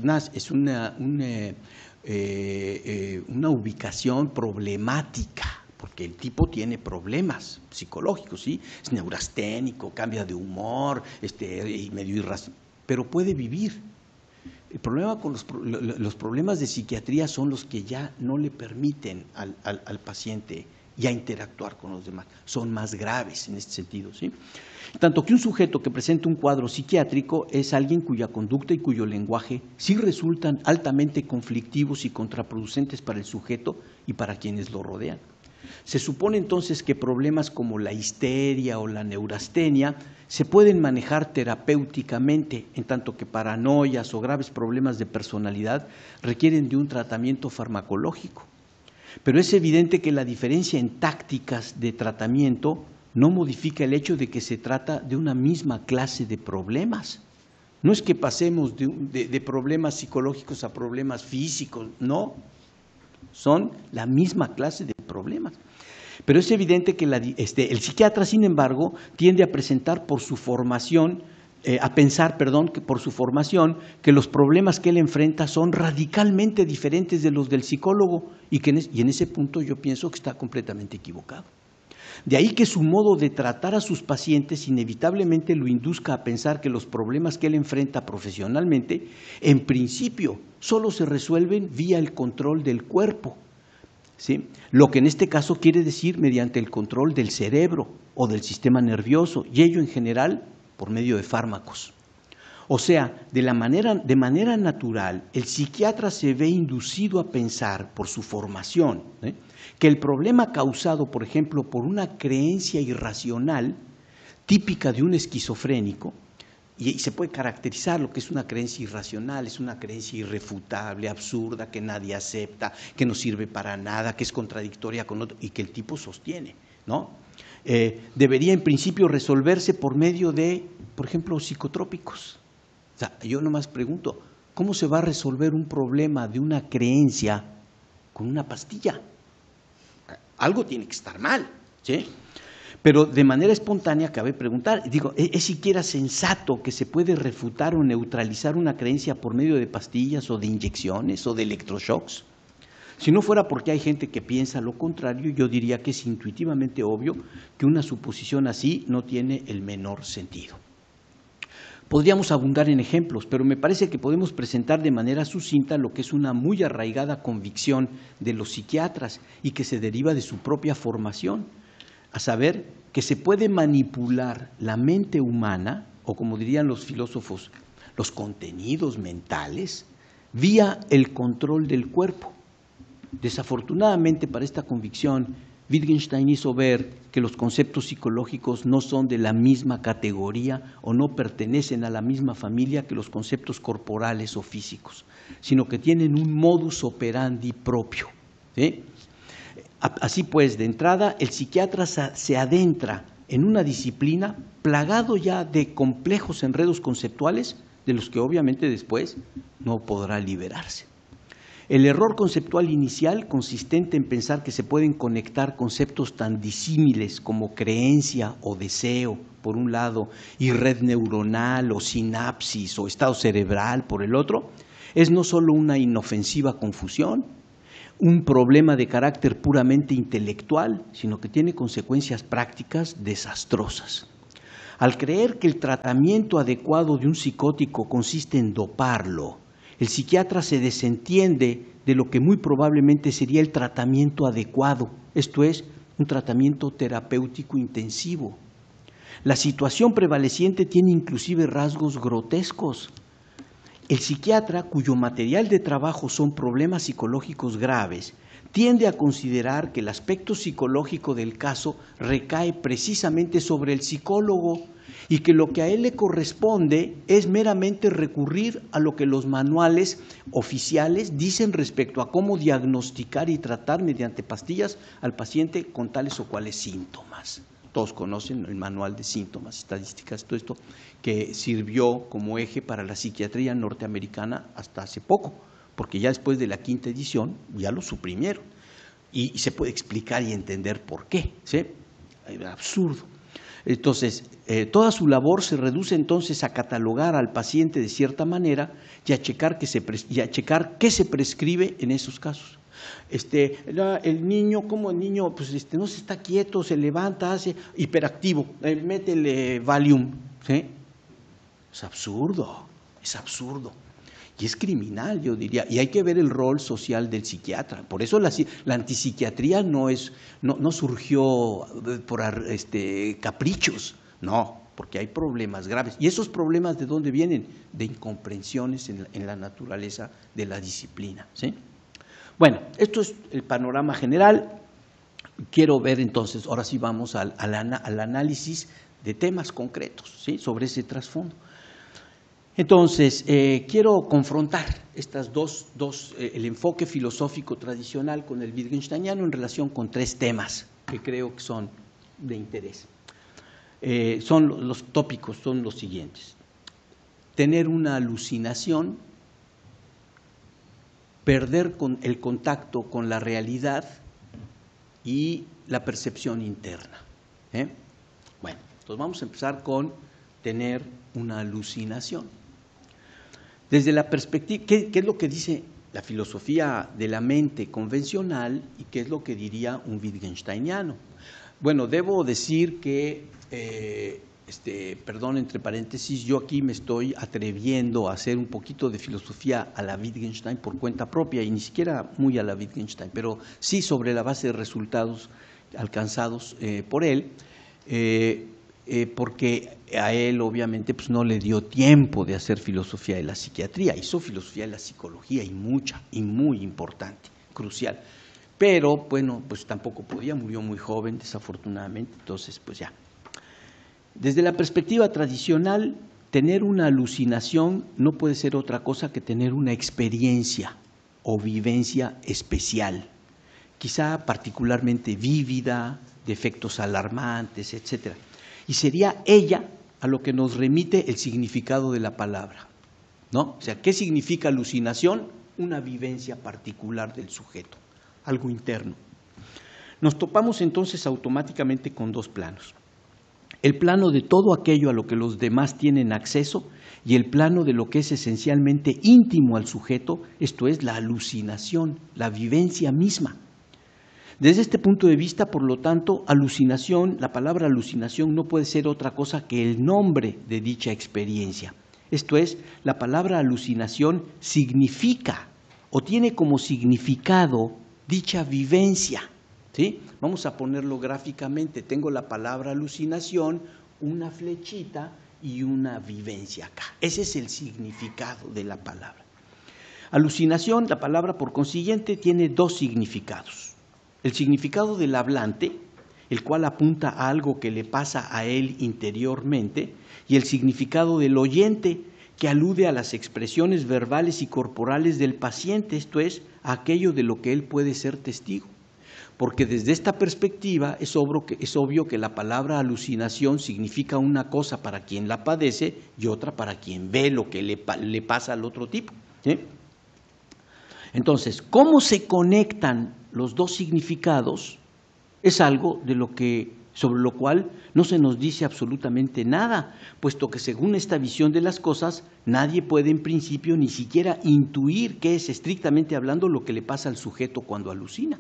una ubicación problemática, porque el tipo tiene problemas psicológicos, ¿sí? Es neurasténico, cambia de humor, y medio irracional, pero puede vivir. El problema con los problemas de psiquiatría son los que ya no le permiten al paciente ya interactuar con los demás, son más graves en este sentido, ¿sí? Tanto que un sujeto que presenta un cuadro psiquiátrico es alguien cuya conducta y cuyo lenguaje sí resultan altamente conflictivos y contraproducentes para el sujeto y para quienes lo rodean. Se supone entonces que problemas como la histeria o la neurastenia se pueden manejar terapéuticamente, en tanto que paranoias o graves problemas de personalidad requieren de un tratamiento farmacológico. Pero es evidente que la diferencia en tácticas de tratamiento no modifica el hecho de que se trata de una misma clase de problemas. No es que pasemos de problemas psicológicos a problemas físicos, no, son la misma clase de problemas. Pero es evidente que el psiquiatra, sin embargo, tiende a presentar por su formación, que los problemas que él enfrenta son radicalmente diferentes de los del psicólogo y en ese punto yo pienso que está completamente equivocado. De ahí que su modo de tratar a sus pacientes inevitablemente lo induzca a pensar que los problemas que él enfrenta profesionalmente, en principio, solo se resuelven vía el control del cuerpo, ¿sí? Lo que en este caso quiere decir mediante el control del cerebro o del sistema nervioso, y ello en general por medio de fármacos. O sea, de manera natural, el psiquiatra se ve inducido a pensar por su formación, que el problema causado, por ejemplo, por una creencia irracional típica de un esquizofrénico, y se puede caracterizar lo que es una creencia irracional, es una creencia irrefutable, absurda, que nadie acepta, que no sirve para nada, que es contradictoria con otro, y que el tipo sostiene, ¿no? Debería en principio resolverse por medio de, por ejemplo, psicotrópicos. O sea, yo nomás pregunto, ¿cómo se va a resolver un problema de una creencia con una pastilla? Algo tiene que estar mal, ¿sí? Pero de manera espontánea cabe preguntar, digo, ¿es siquiera sensato que se puede refutar o neutralizar una creencia por medio de pastillas o de inyecciones o de electroshocks? Si no fuera porque hay gente que piensa lo contrario, yo diría que es intuitivamente obvio que una suposición así no tiene el menor sentido. Podríamos abundar en ejemplos, pero me parece que podemos presentar de manera sucinta lo que es una muy arraigada convicción de los psiquiatras y que se deriva de su propia formación, a saber, que se puede manipular la mente humana, o como dirían los filósofos, los contenidos mentales, vía el control del cuerpo. Desafortunadamente para esta convicción, Wittgenstein hizo ver que los conceptos psicológicos no son de la misma categoría o no pertenecen a la misma familia que los conceptos corporales o físicos, sino que tienen un modus operandi propio, ¿sí? Así pues, de entrada, el psiquiatra se adentra en una disciplina plagado ya de complejos enredos conceptuales de los que obviamente después no podrá liberarse. El error conceptual inicial, consistente en pensar que se pueden conectar conceptos tan disímiles como creencia o deseo, por un lado, y red neuronal o sinapsis o estado cerebral, por el otro, es no solo una inofensiva confusión, un problema de carácter puramente intelectual, sino que tiene consecuencias prácticas desastrosas. Al creer que el tratamiento adecuado de un psicótico consiste en doparlo, el psiquiatra se desentiende de lo que muy probablemente sería el tratamiento adecuado, esto es, un tratamiento terapéutico intensivo. La situación prevaleciente tiene inclusive rasgos grotescos. El psiquiatra, cuyo material de trabajo son problemas psicológicos graves, tiende a considerar que el aspecto psicológico del caso recae precisamente sobre el psicólogo y que lo que a él le corresponde es meramente recurrir a lo que los manuales oficiales dicen respecto a cómo diagnosticar y tratar mediante pastillas al paciente con tales o cuales síntomas. Todos conocen el manual de síntomas, estadísticas, todo esto que sirvió como eje para la psiquiatría norteamericana hasta hace poco, porque ya después de la 5ª edición ya lo suprimieron y se puede explicar y entender por qué, ¿sí? Absurdo. Entonces, toda su labor se reduce entonces a catalogar al paciente de cierta manera y a checar qué se prescribe en esos casos. El niño, ¿cómo el niño? Pues no se está quieto, se levanta, hace hiperactivo, métele Valium, ¿sí? Es absurdo, es absurdo. Y es criminal, yo diría, y hay que ver el rol social del psiquiatra. Por eso la antipsiquiatría no surgió por caprichos, no, porque hay problemas graves. ¿Y esos problemas de dónde vienen? De incomprensiones en la naturaleza de la disciplina, ¿sí? Bueno, esto es el panorama general. Quiero ver entonces, ahora sí vamos al análisis de temas concretos, ¿sí? Sobre ese trasfondo. Entonces, quiero confrontar estas el enfoque filosófico tradicional con el wittgensteiniano en relación con 3 temas que creo que son de interés. Los tópicos son los siguientes: tener una alucinación, perder el contacto con la realidad y la percepción interna. Bueno, entonces vamos a empezar con tener una alucinación. Desde la perspectiva, ¿qué es lo que dice la filosofía de la mente convencional y qué es lo que diría un wittgensteiniano? Bueno, debo decir que, perdón, entre paréntesis, yo aquí me estoy atreviendo a hacer un poquito de filosofía a la Wittgenstein por cuenta propia y ni siquiera muy a la Wittgenstein, pero sí sobre la base de resultados alcanzados por él, porque a él obviamente pues no le dio tiempo de hacer filosofía de la psiquiatría, hizo filosofía de la psicología y mucha, y muy importante, crucial. Pero bueno, pues tampoco podía, murió muy joven desafortunadamente, entonces pues ya. Desde la perspectiva tradicional, tener una alucinación no puede ser otra cosa que tener una experiencia o vivencia especial, quizá particularmente vívida, de efectos alarmantes, etcétera. Y sería ella a lo que nos remite el significado de la palabra, ¿no? O sea, ¿qué significa alucinación? Una vivencia particular del sujeto, algo interno. Nos topamos entonces automáticamente con 2 planos. El plano de todo aquello a lo que los demás tienen acceso y el plano de lo que es esencialmente íntimo al sujeto, esto es la alucinación, la vivencia misma. Desde este punto de vista, por lo tanto, alucinación, la palabra alucinación no puede ser otra cosa que el nombre de dicha experiencia. Esto es, la palabra alucinación significa o tiene como significado dicha vivencia, ¿sí? Vamos a ponerlo gráficamente. Tengo la palabra alucinación, una flechita y una vivencia acá. Ese es el significado de la palabra. Alucinación, la palabra por consiguiente, tiene 2 significados. El significado del hablante, el cual apunta a algo que le pasa a él interiormente, y el significado del oyente, que alude a las expresiones verbales y corporales del paciente, esto es, a aquello de lo que él puede ser testigo. Porque desde esta perspectiva es obvio que la palabra alucinación significa una cosa para quien la padece y otra para quien ve lo que le pasa al otro tipo, ¿sí? Entonces, ¿cómo se conectan los 2 significados? Es algo sobre lo cual no se nos dice absolutamente nada, puesto que según esta visión de las cosas, nadie puede en principio ni siquiera intuir qué es estrictamente hablando lo que le pasa al sujeto cuando alucina.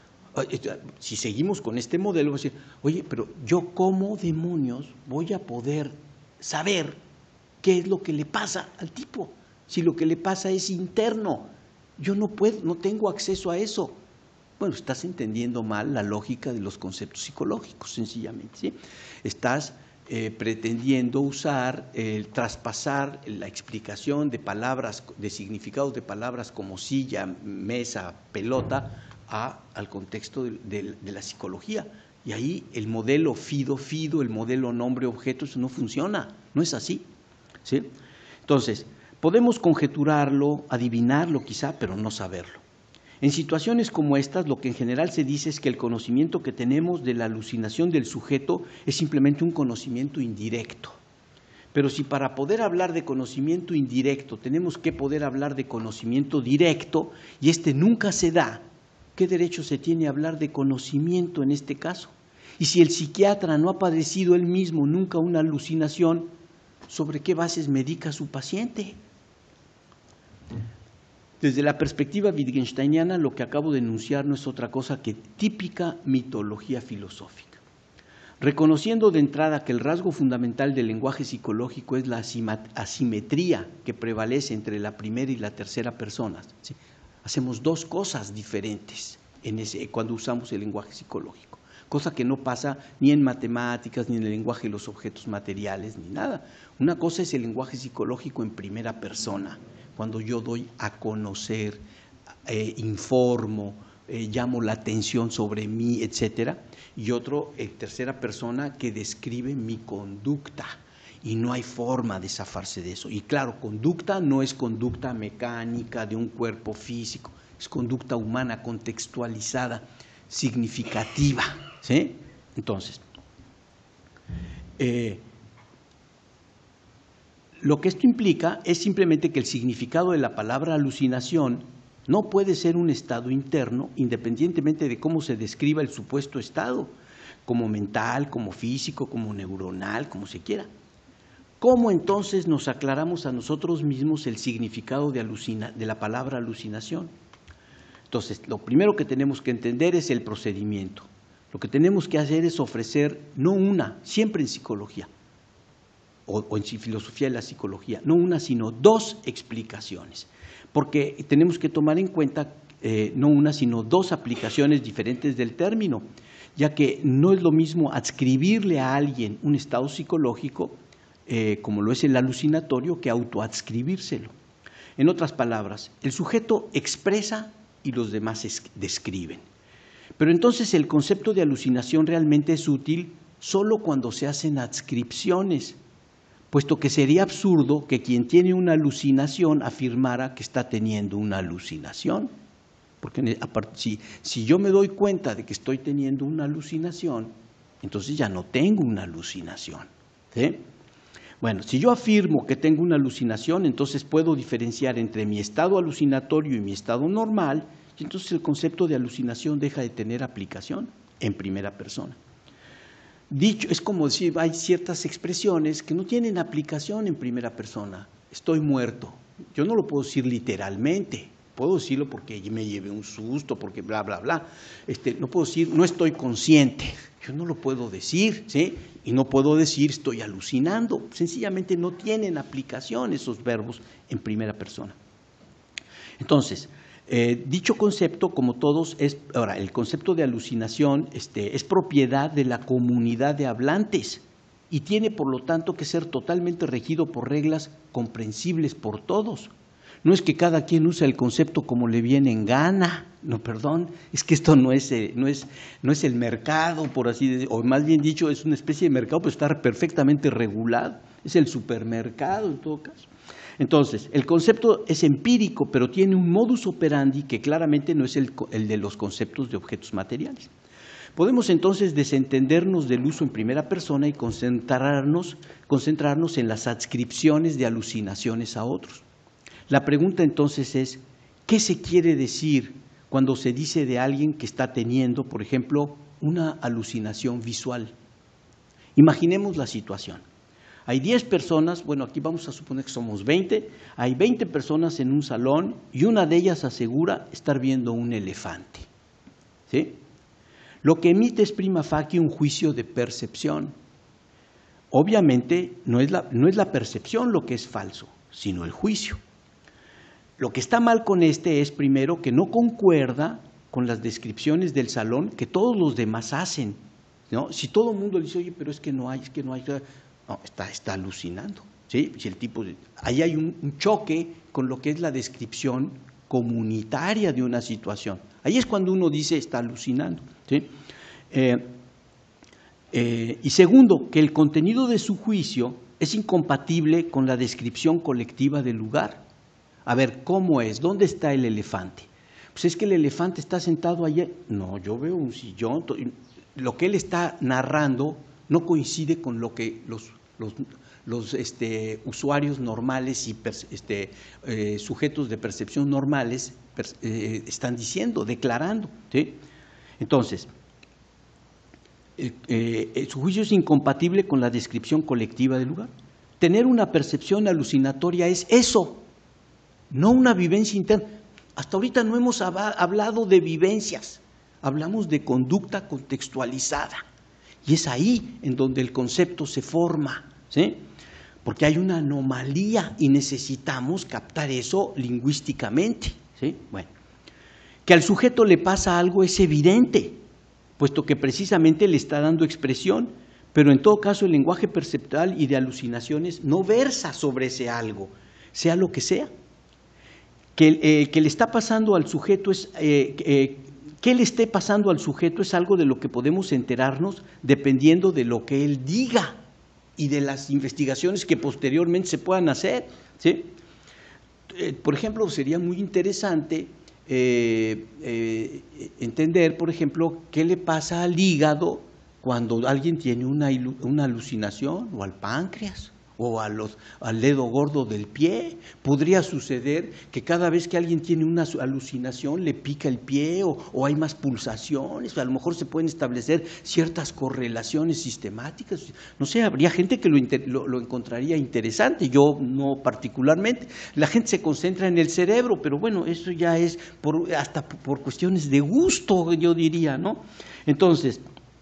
Si seguimos con este modelo, vamos a decir, oye, pero yo ¿cómo demonios voy a poder saber qué es lo que le pasa al tipo? Si lo que le pasa es interno. Yo no tengo acceso a eso. Bueno, estás entendiendo mal la lógica de los conceptos psicológicos, sencillamente, ¿sí? Estás pretendiendo traspasar la explicación de palabras, de significados de palabras como silla, mesa, pelota, al contexto de la psicología. Y ahí el modelo FIDO, el modelo nombre-objeto, eso no funciona, no es así, ¿sí? Entonces, podemos conjeturarlo, adivinarlo quizá, pero no saberlo. En situaciones como estas, lo que en general se dice es que el conocimiento que tenemos de la alucinación del sujeto es simplemente un conocimiento indirecto. Pero si para poder hablar de conocimiento indirecto tenemos que poder hablar de conocimiento directo, y este nunca se da, ¿qué derecho se tiene a hablar de conocimiento en este caso? Y si el psiquiatra no ha padecido él mismo nunca una alucinación, ¿sobre qué bases medica a su paciente? Desde la perspectiva wittgensteiniana, lo que acabo de enunciar no es otra cosa que típica mitología filosófica. Reconociendo de entrada que el rasgo fundamental del lenguaje psicológico es la asimetría que prevalece entre la primera y la tercera persona, ¿sí? Hacemos dos cosas diferentes cuando usamos el lenguaje psicológico, cosa que no pasa ni en matemáticas, ni en el lenguaje de los objetos materiales, ni nada. Una cosa es el lenguaje psicológico en primera persona, cuando yo doy a conocer, informo, llamo la atención sobre mí, etcétera, y otro en tercera persona que describe mi conducta, y no hay forma de zafarse de eso. Y claro, conducta no es conducta mecánica de un cuerpo físico, es conducta humana, contextualizada, significativa, ¿sí? Entonces, lo que esto implica es simplemente que el significado de la palabra alucinación no puede ser un estado interno, independientemente de cómo se describa el supuesto estado, como mental, como físico, como neuronal, como se quiera. ¿Cómo entonces nos aclaramos a nosotros mismos el significado de la palabra alucinación? Entonces, lo primero que tenemos que entender es el procedimiento. Lo que tenemos que hacer es ofrecer, no una, siempre en psicología, o en filosofía de la psicología, no una, sino dos explicaciones. Porque tenemos que tomar en cuenta no una, sino dos aplicaciones diferentes del término, ya que no es lo mismo adscribirle a alguien un estado psicológico, como lo es el alucinatorio, que autoadscribírselo. En otras palabras, el sujeto expresa y los demás describen. Pero entonces el concepto de alucinación realmente es útil solo cuando se hacen adscripciones, puesto que sería absurdo que quien tiene una alucinación afirmara que está teniendo una alucinación. Porque si yo me doy cuenta de que estoy teniendo una alucinación, entonces ya no tengo una alucinación, ¿sí? Bueno, si yo afirmo que tengo una alucinación, entonces puedo diferenciar entre mi estado alucinatorio y mi estado normal, y entonces el concepto de alucinación deja de tener aplicación en primera persona. Dicho, es como decir, hay ciertas expresiones que no tienen aplicación en primera persona. Estoy muerto. Yo no lo puedo decir literalmente. Puedo decirlo porque me llevé un susto, porque bla, bla, bla. No puedo decir, no estoy consciente. Yo no lo puedo decir, ¿sí? Y no puedo decir, estoy alucinando. Sencillamente no tienen aplicación esos verbos en primera persona. Entonces, dicho concepto, como todos, ahora, el concepto de alucinación es propiedad de la comunidad de hablantes y tiene, por lo tanto, que ser totalmente regido por reglas comprensibles por todos. No es que cada quien use el concepto como le viene en gana, no, perdón, es que esto no es el mercado, por así decirlo, o más bien dicho, es una especie de mercado, pero está perfectamente regulado, es el supermercado en todo caso. Entonces, el concepto es empírico, pero tiene un modus operandi que claramente no es el de los conceptos de objetos materiales. Podemos entonces desentendernos del uso en primera persona y concentrarnos en las adscripciones de alucinaciones a otros. La pregunta entonces es, ¿qué se quiere decir cuando se dice de alguien que está teniendo, por ejemplo, una alucinación visual? Imaginemos la situación. Hay 10 personas, bueno, aquí vamos a suponer que somos 20, hay 20 personas en un salón y una de ellas asegura estar viendo un elefante, ¿sí? Lo que emite es prima facie un juicio de percepción. Obviamente no es la percepción lo que es falso, sino el juicio. Lo que está mal con es, primero, que no concuerda con las descripciones del salón que todos los demás hacen, ¿no? Si todo el mundo le dice, oye, pero es que no hay, no, está alucinando, ¿sí? Si el tipo, ahí hay un choque con lo que es la descripción comunitaria de una situación. Ahí es cuando uno dice está alucinando, ¿sí? Y segundo, que el contenido de su juicio es incompatible con la descripción colectiva del lugar. A ver, ¿cómo es? ¿Dónde está el elefante? Pues es que el elefante está sentado allá. No, yo veo un sillón. Lo que él está narrando no coincide con lo que los usuarios normales y sujetos de percepción normales están diciendo, declarando, ¿sí? Entonces, su juicio es incompatible con la descripción colectiva del lugar. Tener una percepción alucinatoria es eso, no una vivencia interna. Hasta ahorita no hemos hablado de vivencias, hablamos de conducta contextualizada. Y es ahí en donde el concepto se forma, ¿sí? Porque hay una anomalía y necesitamos captar eso lingüísticamente, ¿sí? Bueno, que al sujeto le pasa algo es evidente, puesto que precisamente le está dando expresión, pero en todo caso el lenguaje perceptual y de alucinaciones no versa sobre ese algo, sea lo que sea. Que le está pasando al sujeto es… ¿Qué le esté pasando al sujeto es algo de lo que podemos enterarnos dependiendo de lo que él diga y de las investigaciones que posteriormente se puedan hacer, ¿sí? Por ejemplo, sería muy interesante entender, por ejemplo, qué le pasa al hígado cuando alguien tiene una alucinación, o al páncreas, o al dedo gordo del pie. Podría suceder que cada vez que alguien tiene una alucinación le pica el pie o hay más pulsaciones, a lo mejor se pueden establecer ciertas correlaciones sistemáticas. No sé, habría gente que lo encontraría interesante, yo no particularmente. La gente se concentra en el cerebro, pero bueno, eso ya es hasta por cuestiones de gusto, yo diría, ¿no? Entonces…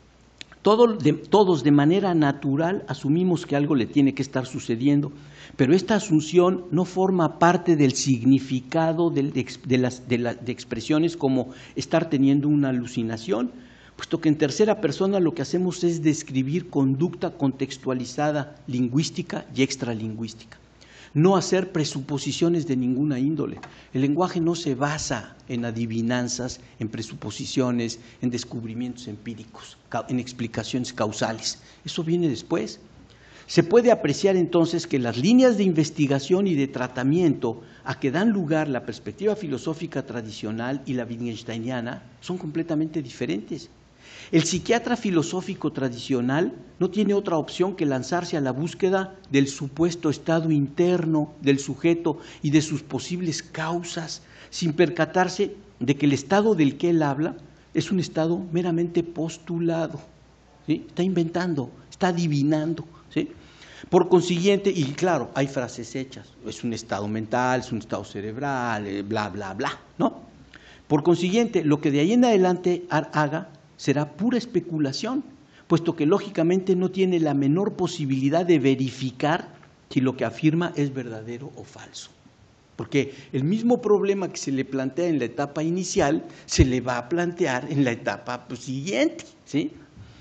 Todos de manera natural asumimos que algo le tiene que estar sucediendo, pero esta asunción no forma parte del significado de expresiones como estar teniendo una alucinación, puesto que en tercera persona lo que hacemos es describir conducta contextualizada, lingüística y extralingüística. No hacer presuposiciones de ninguna índole. El lenguaje no se basa en adivinanzas, en presuposiciones, en descubrimientos empíricos, en explicaciones causales. Eso viene después. Se puede apreciar entonces que las líneas de investigación y de tratamiento a que dan lugar la perspectiva filosófica tradicional y la wittgensteiniana son completamente diferentes. El psiquiatra filosófico tradicional no tiene otra opción que lanzarse a la búsqueda del supuesto estado interno del sujeto y de sus posibles causas, sin percatarse de que el estado del que él habla es un estado meramente postulado, ¿sí? Está inventando, está adivinando, ¿sí? Por consiguiente, y claro, hay frases hechas, es un estado mental, es un estado cerebral, bla, bla, bla, ¿no? Por consiguiente, lo que de ahí en adelante haga será pura especulación, puesto que lógicamente no tiene la menor posibilidad de verificar si lo que afirma es verdadero o falso. Porque el mismo problema que se le plantea en la etapa inicial se le va a plantear en la etapa siguiente, ¿sí?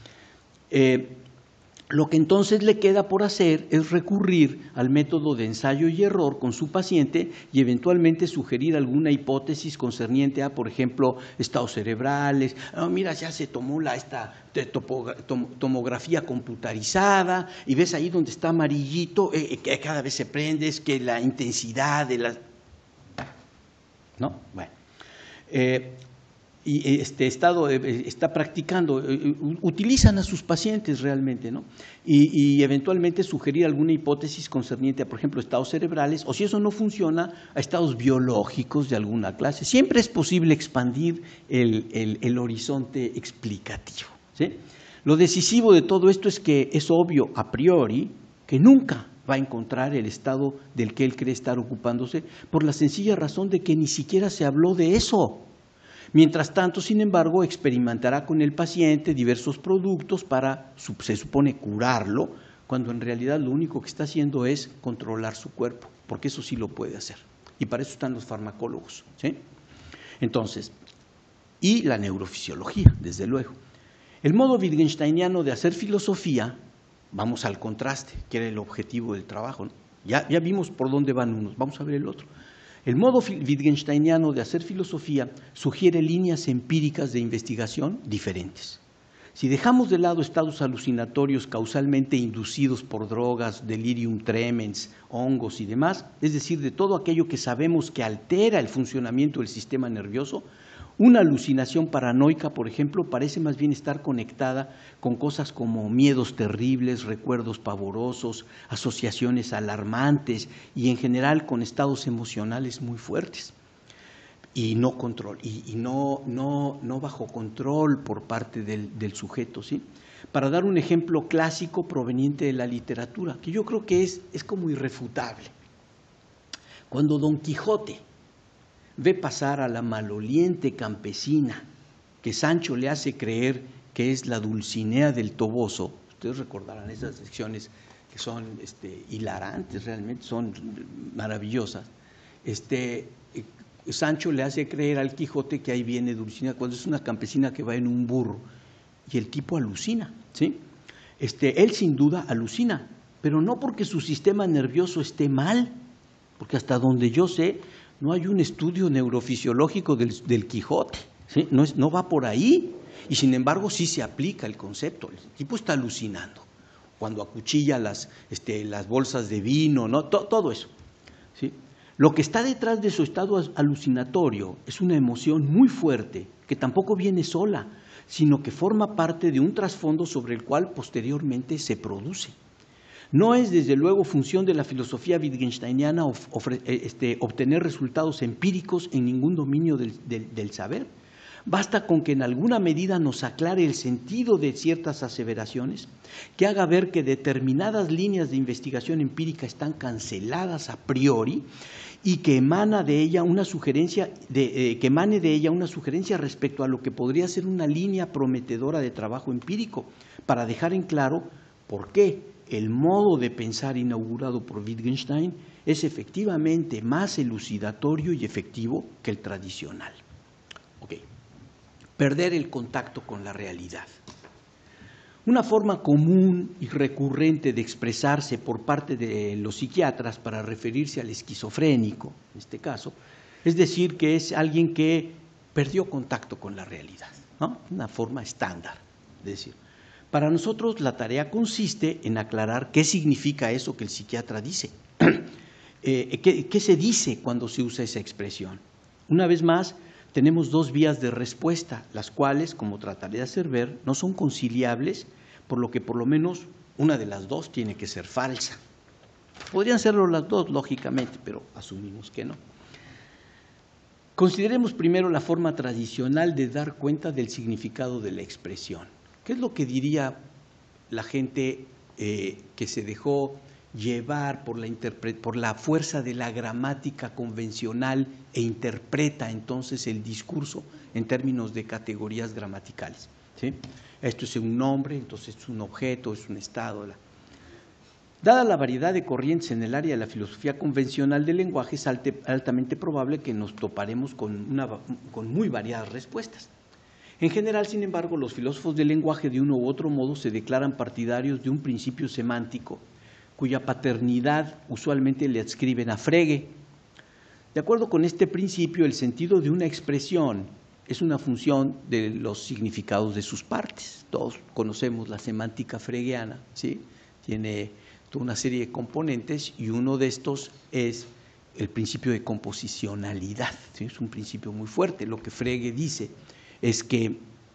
Lo que entonces le queda por hacer es recurrir al método de ensayo y error con su paciente y eventualmente sugerir alguna hipótesis concerniente a, por ejemplo, estados cerebrales. Mira, ya se tomó esta tomografía computarizada y ves ahí donde está amarillito, que cada vez se prende, es que la intensidad de la… ¿No? Bueno. Y está practicando, utilizan a sus pacientes realmente, ¿no? Y eventualmente sugerir alguna hipótesis concerniente a, por ejemplo, estados cerebrales, o si eso no funciona, a estados biológicos de alguna clase. Siempre es posible expandir el horizonte explicativo, ¿sí? Lo decisivo de todo esto es que es obvio a priori que nunca va a encontrar el estado del que él cree estar ocupándose, por la sencilla razón de que ni siquiera se habló de eso. Mientras tanto, sin embargo, experimentará con el paciente diversos productos para, se supone, curarlo, cuando en realidad lo único que está haciendo es controlar su cuerpo, porque eso sí lo puede hacer. Y para eso están los farmacólogos, ¿sí? Entonces, y la neurofisiología, desde luego. El modo wittgensteiniano de hacer filosofía, vamos al contraste, que era el objetivo del trabajo, ¿no? Ya vimos por dónde van unos, vamos a ver el otro. El modo wittgensteiniano de hacer filosofía sugiere líneas empíricas de investigación diferentes. Si dejamos de lado estados alucinatorios causalmente inducidos por drogas, delirium tremens, hongos y demás, es decir, de todo aquello que sabemos que altera el funcionamiento del sistema nervioso, una alucinación paranoica, por ejemplo, parece más bien estar conectada con cosas como miedos terribles, recuerdos pavorosos, asociaciones alarmantes y en general con estados emocionales muy fuertes. Y no control, y no bajo control por parte del sujeto, ¿sí? Para dar un ejemplo clásico proveniente de la literatura, que yo creo que es como irrefutable. Cuando Don Quijote ve pasar a la maloliente campesina que Sancho le hace creer que es la Dulcinea del Toboso, ustedes recordarán esas secciones que son hilarantes, realmente son maravillosas. Sancho le hace creer al Quijote que ahí viene Dulcinea, cuando es una campesina que va en un burro, y el tipo alucina, ¿sí? Él sin duda alucina, pero no porque su sistema nervioso esté mal, porque hasta donde yo sé, no hay un estudio neurofisiológico del Quijote, ¿sí? No va por ahí, y sin embargo sí se aplica el concepto. El tipo está alucinando cuando acuchilla las bolsas de vino, ¿no? Todo eso, ¿sí? Lo que está detrás de su estado alucinatorio es una emoción muy fuerte, que tampoco viene sola, sino que forma parte de un trasfondo sobre el cual posteriormente se produce. No es, desde luego, función de la filosofía wittgensteiniana obtener resultados empíricos en ningún dominio del saber. Basta con que en alguna medida nos aclare el sentido de ciertas aseveraciones, que haga ver que determinadas líneas de investigación empírica están canceladas a priori y que emane de ella una sugerencia respecto a lo que podría ser una línea prometedora de trabajo empírico, para dejar en claro por qué el modo de pensar inaugurado por Wittgenstein es efectivamente más elucidatorio y efectivo que el tradicional. Okay. Perder el contacto con la realidad. Una forma común y recurrente de expresarse por parte de los psiquiatras para referirse al esquizofrénico, en este caso, es decir que es alguien que perdió contacto con la realidad, ¿no? Una forma estándar de decir. Para nosotros la tarea consiste en aclarar qué significa eso que el psiquiatra dice, qué se dice cuando se usa esa expresión. Una vez más, tenemos dos vías de respuesta, las cuales, como trataré de hacer ver, no son conciliables, por lo que por lo menos una de las dos tiene que ser falsa. Podrían serlo las dos, lógicamente, pero asumimos que no. Consideremos primero la forma tradicional de dar cuenta del significado de la expresión. ¿Qué es lo que diría la gente que se dejó llevar por la fuerza de la gramática convencional e interpreta entonces el discurso en términos de categorías gramaticales? ¿Sí? Esto es un nombre, entonces es un objeto, es un estado. Dada la variedad de corrientes en el área de la filosofía convencional del lenguaje, es altamente probable que nos toparemos con muy variadas respuestas. En general, sin embargo, los filósofos del lenguaje de uno u otro modo se declaran partidarios de un principio semántico cuya paternidad usualmente le adscriben a Frege. De acuerdo con este principio, el sentido de una expresión es una función de los significados de sus partes. Todos conocemos la semántica fregeana, ¿sí? Tiene toda una serie de componentes y uno de estos es el principio de composicionalidad, ¿sí? Es un principio muy fuerte. Lo que Frege dice es que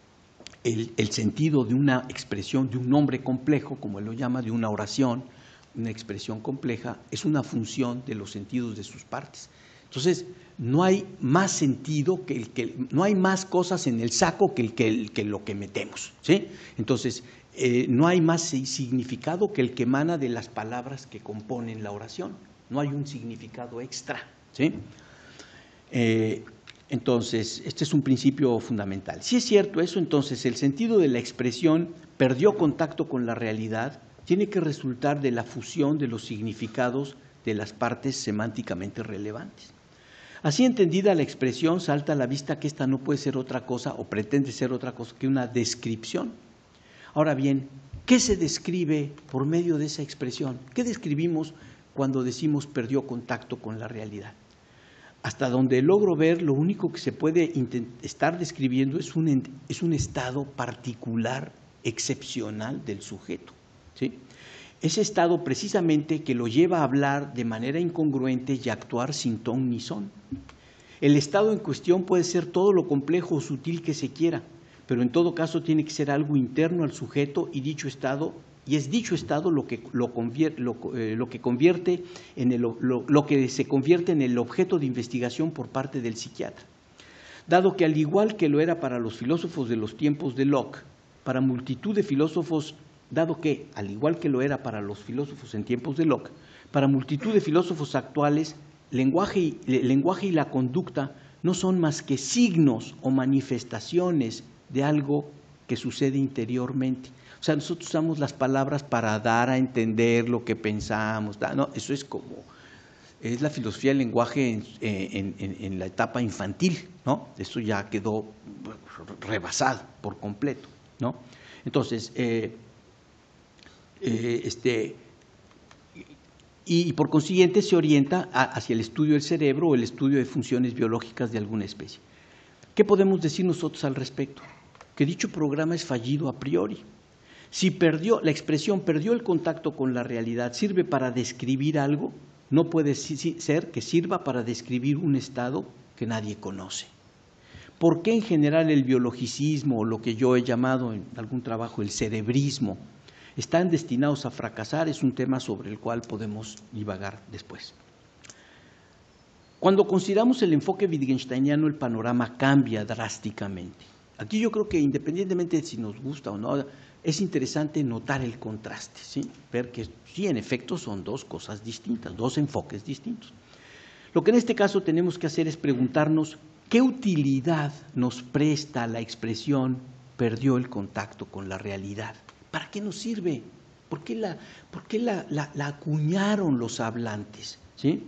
el sentido de una expresión, de un nombre complejo, como él lo llama, de una oración, una expresión compleja, es una función de los sentidos de sus partes. Entonces, no hay más sentido no hay más cosas en el saco que lo que metemos, ¿sí? Entonces, no hay más significado que el que emana de las palabras que componen la oración. No hay un significado extra, ¿sí? Entonces, este es un principio fundamental. Si es cierto eso, entonces el sentido de la expresión perdió contacto con la realidad, tiene que resultar de la fusión de los significados de las partes semánticamente relevantes. Así entendida la expresión, salta a la vista que esta no puede ser otra cosa o pretende ser otra cosa que una descripción. Ahora bien, ¿qué se describe por medio de esa expresión? ¿Qué describimos cuando decimos perdió contacto con la realidad? hasta donde logro ver, lo único que se puede estar describiendo es un estado particular, excepcional del sujeto, ¿sí? Ese estado precisamente que lo lleva a hablar de manera incongruente y a actuar sin ton ni son. El estado en cuestión puede ser todo lo complejo o sutil que se quiera, pero en todo caso tiene que ser algo interno al sujeto y dicho estado, y es dicho estado lo que se convierte en el objeto de investigación por parte del psiquiatra. Dado que al igual que lo era para los filósofos de los tiempos de Locke, para multitud de filósofos, en tiempos de Locke, para multitud de filósofos actuales, lenguaje y la conducta no son más que signos o manifestaciones de algo que sucede interiormente. O sea, nosotros usamos las palabras para dar a entender lo que pensamos. No, eso es la filosofía del lenguaje en la etapa infantil, ¿no? Eso ya quedó rebasado por completo, ¿no? Entonces, y por consiguiente se orienta hacia el estudio del cerebro o el estudio de funciones biológicas de alguna especie. ¿Qué podemos decir nosotros al respecto? Que dicho programa es fallido a priori. Si la expresión perdió el contacto con la realidad, sirve para describir algo, no puede ser que sirva para describir un estado que nadie conoce. ¿Por qué en general el biologicismo, o lo que yo he llamado en algún trabajo el cerebrismo, están destinados a fracasar? Es un tema sobre el cual podemos divagar después. Cuando consideramos el enfoque wittgensteiniano, el panorama cambia drásticamente. Aquí yo creo que independientemente de si nos gusta o no, es interesante notar el contraste, ¿sí? Ver que sí, en efecto, son dos cosas distintas, dos enfoques distintos. Lo que en este caso tenemos que hacer es preguntarnos qué utilidad nos presta la expresión perdió el contacto con la realidad. ¿Para qué nos sirve? ¿Por qué la acuñaron los hablantes? ¿Sí?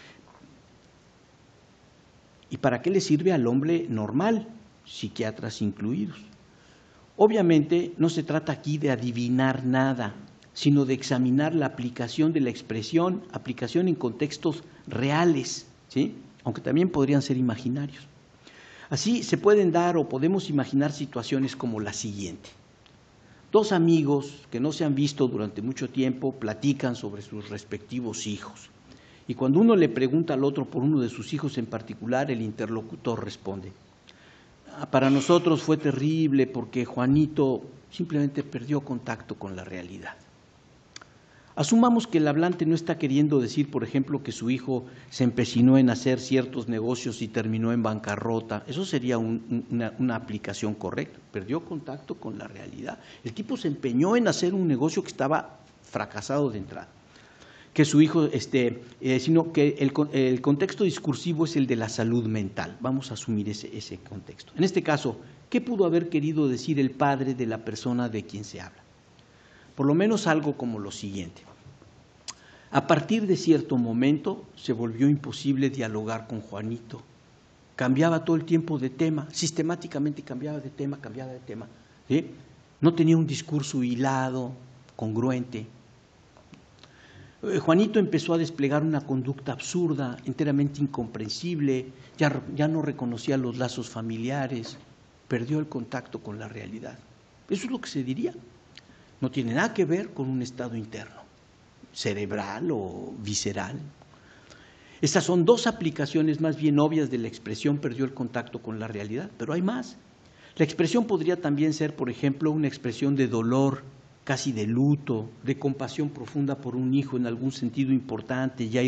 ¿Y para qué le sirve al hombre normal, psiquiatras incluidos? Obviamente no se trata aquí de adivinar nada, sino de examinar la aplicación de la expresión, aplicación en contextos reales, ¿sí? Aunque también podrían ser imaginarios. Así se pueden dar o podemos imaginar situaciones como la siguiente. Dos amigos que no se han visto durante mucho tiempo platican sobre sus respectivos hijos. Y cuando uno le pregunta al otro por uno de sus hijos en particular, el interlocutor responde: para nosotros fue terrible porque Juanito simplemente perdió contacto con la realidad. Asumamos que el hablante no está queriendo decir, por ejemplo, que su hijo se empecinó en hacer ciertos negocios y terminó en bancarrota. Eso sería una aplicación correcta. Perdió contacto con la realidad. El tipo se empeñó en hacer un negocio que estaba fracasado de entrada. Que su hijo, sino que el contexto discursivo es el de la salud mental. Vamos a asumir ese contexto. En este caso, ¿qué pudo haber querido decir el padre de la persona de quien se habla? Por lo menos algo como lo siguiente: a partir de cierto momento se volvió imposible dialogar con Juanito. Cambiaba todo el tiempo de tema, sistemáticamente cambiaba de tema, ¿sí? No tenía un discurso hilado, congruente. Juanito empezó a desplegar una conducta absurda, enteramente incomprensible, ya no reconocía los lazos familiares, perdió el contacto con la realidad. Eso es lo que se diría. No tiene nada que ver con un estado interno, cerebral o visceral. Estas son dos aplicaciones más bien obvias de la expresión perdió el contacto con la realidad, pero hay más. La expresión podría también ser, por ejemplo, una expresión de dolor, casi de luto, de compasión profunda por un hijo en algún sentido importante, ya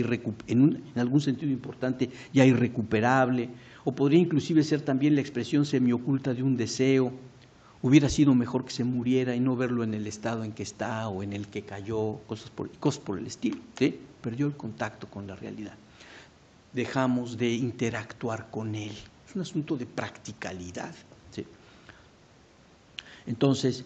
irrecuperable, o podría inclusive ser también la expresión semioculta de un deseo. Hubiera sido mejor que se muriera y no verlo en el estado en que está o en el que cayó, cosas por el estilo, ¿sí? Perdió el contacto con la realidad. Dejamos de interactuar con él. Es un asunto de practicalidad, ¿sí? Entonces,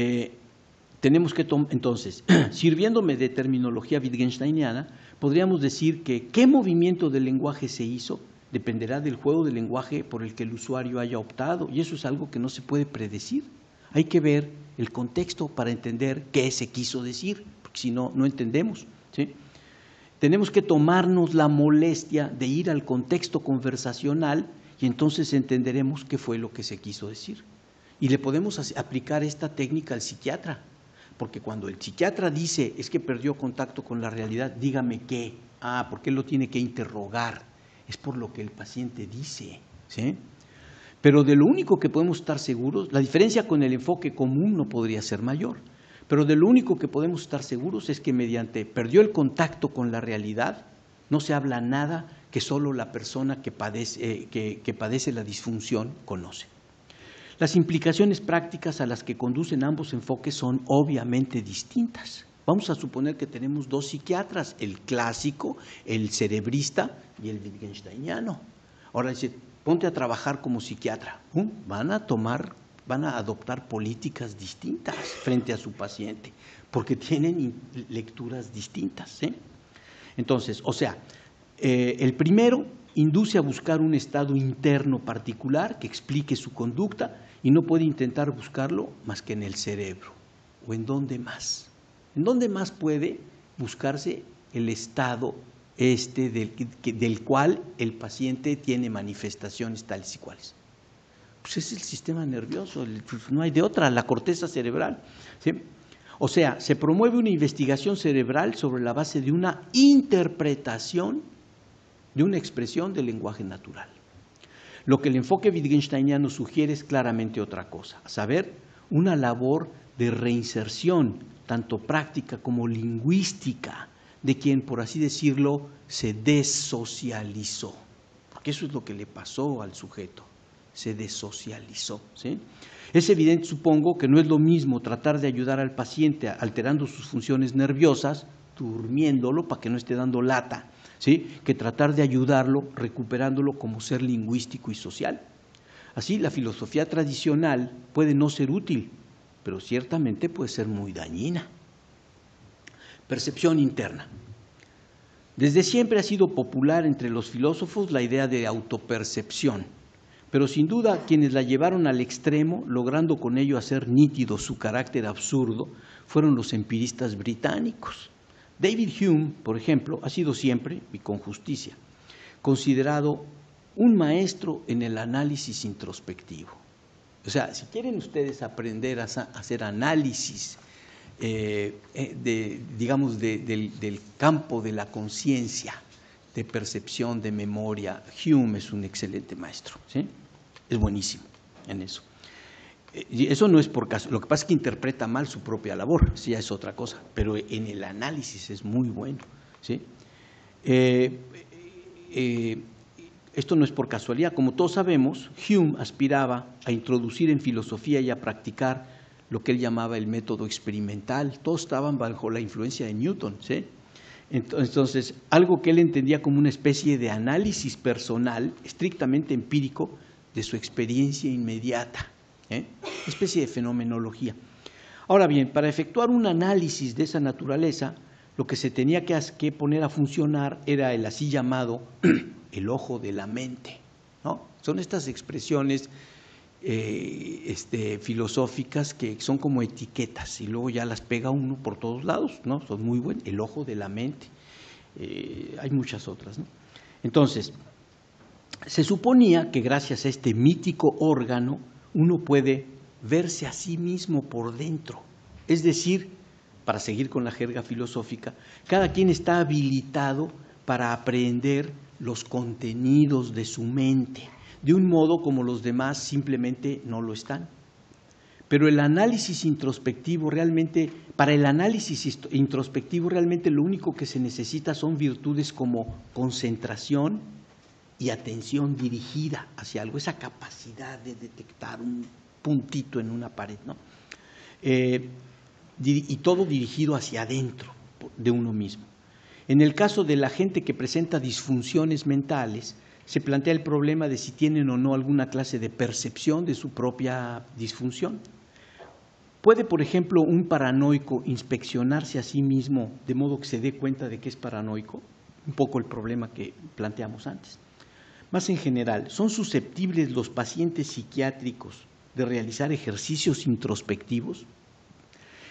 sirviéndome de terminología wittgensteiniana, podríamos decir que qué movimiento del lenguaje se hizo dependerá del juego del lenguaje por el que el usuario haya optado, y eso es algo que no se puede predecir. Hay que ver el contexto para entender qué se quiso decir, porque si no, no entendemos, ¿sí? tenemos que tomarnos la molestia de ir al contexto conversacional y entonces entenderemos qué fue lo que se quiso decir. Y le podemos aplicar esta técnica al psiquiatra, porque cuando el psiquiatra dice es que perdió contacto con la realidad, dígame qué, porque él lo tiene que interrogar, es por lo que el paciente dice, ¿sí? Pero de lo único que podemos estar seguros, la diferencia con el enfoque común no podría ser mayor, pero de lo único que podemos estar seguros es que mediante perdió el contacto con la realidad, no se habla nada que solo la persona que padece la disfunción conoce. Las implicaciones prácticas a las que conducen ambos enfoques son obviamente distintas. Vamos a suponer que tenemos dos psiquiatras, el clásico, el cerebrista y el wittgensteiniano. Ahora dice, ponte a trabajar como psiquiatra. Van a adoptar políticas distintas frente a su paciente, porque tienen lecturas distintas, ¿sí? Entonces, o sea, el primero induce a buscar un estado interno particular que explique su conducta y no puede intentar buscarlo más que en el cerebro. ¿O en dónde más? ¿En dónde más puede buscarse el estado del cual el paciente tiene manifestaciones tales y cuales? Pues es el sistema nervioso, no hay de otra, la corteza cerebral, ¿sí? O sea, se promueve una investigación cerebral sobre la base de una interpretación de una expresión del lenguaje natural. Lo que el enfoque wittgensteiniano sugiere es claramente otra cosa, a saber, una labor de reinserción, tanto práctica como lingüística, de quien, por así decirlo, se desocializó, porque eso es lo que le pasó al sujeto, se desocializó, ¿sí? Es evidente, supongo, que no es lo mismo tratar de ayudar al paciente alterando sus funciones nerviosas, durmiéndolo para que no esté dando lata, ¿sí?, que tratar de ayudarlo recuperándolo como ser lingüístico y social. Así, la filosofía tradicional puede no ser útil, pero ciertamente puede ser muy dañina. Percepción interna. Desde siempre ha sido popular entre los filósofos la idea de autopercepción, pero sin duda quienes la llevaron al extremo, logrando con ello hacer nítido su carácter absurdo, fueron los empiristas británicos. David Hume, por ejemplo, ha sido siempre, y con justicia, considerado un maestro en el análisis introspectivo. O sea, si quieren ustedes aprender a hacer análisis, del campo de la conciencia, de percepción, de memoria, Hume es un excelente maestro, ¿sí? Es buenísimo en eso. Y eso no es por caso, lo que pasa es que interpreta mal su propia labor, sí, ya es otra cosa, pero en el análisis es muy bueno, ¿sí? Esto no es por casualidad, como todos sabemos, Hume aspiraba a introducir en filosofía y a practicar lo que él llamaba el método experimental. Todos estaban bajo la influencia de Newton, ¿sí? Entonces, algo que él entendía como una especie de análisis personal, estrictamente empírico, de su experiencia inmediata, una especie de fenomenología. Ahora bien, para efectuar un análisis de esa naturaleza, lo que se tenía que poner a funcionar era el así llamado el ojo de la mente, ¿no? Son estas expresiones filosóficas que son como etiquetas y luego ya las pega uno por todos lados, ¿no? Son muy buenas, el ojo de la mente, hay muchas otras, ¿no? Entonces, se suponía que gracias a este mítico órgano uno puede verse a sí mismo por dentro, es decir, para seguir con la jerga filosófica, cada quien está habilitado para aprehender los contenidos de su mente, de un modo como los demás simplemente no lo están. Pero el análisis introspectivo realmente, para el análisis introspectivo realmente lo único que se necesita son virtudes como concentración y atención dirigida hacia algo, esa capacidad de detectar un puntito en una pared, ¿no? Y todo dirigido hacia adentro de uno mismo. En el caso de la gente que presenta disfunciones mentales, se plantea el problema de si tienen o no alguna clase de percepción de su propia disfunción. ¿Puede, por ejemplo, un paranoico inspeccionarse a sí mismo de modo que se dé cuenta de que es paranoico? Un poco el problema que planteamos antes. Más en general, ¿son susceptibles los pacientes psiquiátricos de realizar ejercicios introspectivos?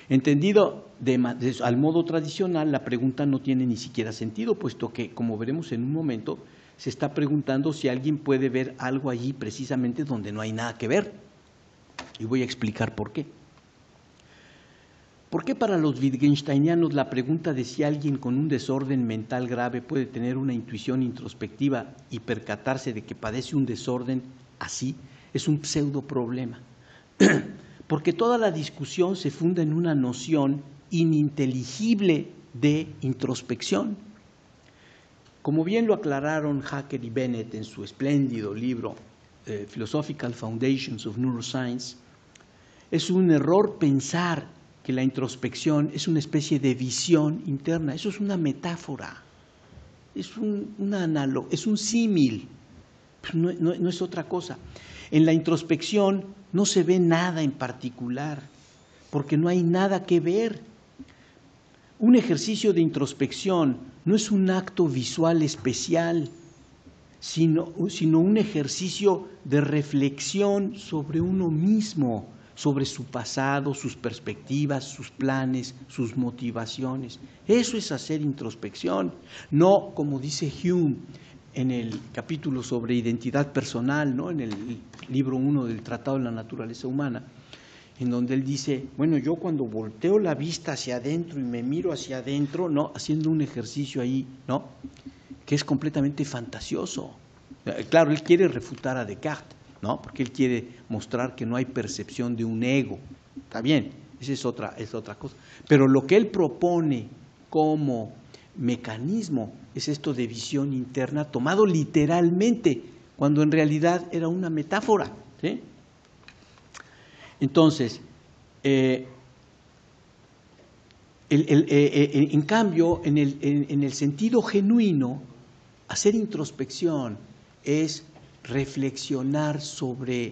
Entendido al modo tradicional, la pregunta no tiene ni siquiera sentido, puesto que, como veremos en un momento, se está preguntando si alguien puede ver algo allí precisamente donde no hay nada que ver. Y voy a explicar por qué. ¿Por qué para los wittgensteinianos la pregunta de si alguien con un desorden mental grave puede tener una intuición introspectiva y percatarse de que padece un desorden así es un pseudo problema? Porque toda la discusión se funda en una noción ininteligible de introspección. Como bien lo aclararon Hacker y Bennett en su espléndido libro Philosophical Foundations of Neuroscience, es un error pensar que la introspección es una especie de visión interna. Eso es una metáfora, es un símil, no es otra cosa. En la introspección no se ve nada en particular, porque no hay nada que ver. Un ejercicio de introspección no es un acto visual especial, sino un ejercicio de reflexión sobre uno mismo, sobre su pasado, sus perspectivas, sus planes, sus motivaciones. Eso es hacer introspección, no como dice Hume en el capítulo sobre identidad personal, ¿no? En el libro 1 del Tratado de la Naturaleza Humana, en donde él dice, bueno, yo cuando volteo la vista hacia adentro y me miro hacia adentro, ¿no? Haciendo un ejercicio ahí, ¿no? Que es completamente fantasioso. Claro, él quiere refutar a Descartes, ¿no? Porque él quiere mostrar que no hay percepción de un ego. Está bien, esa es otra cosa. Pero lo que él propone como mecanismo es esto de visión interna tomado literalmente, cuando en realidad era una metáfora, ¿sí? Entonces, en cambio, en el sentido genuino, hacer introspección es reflexionar sobre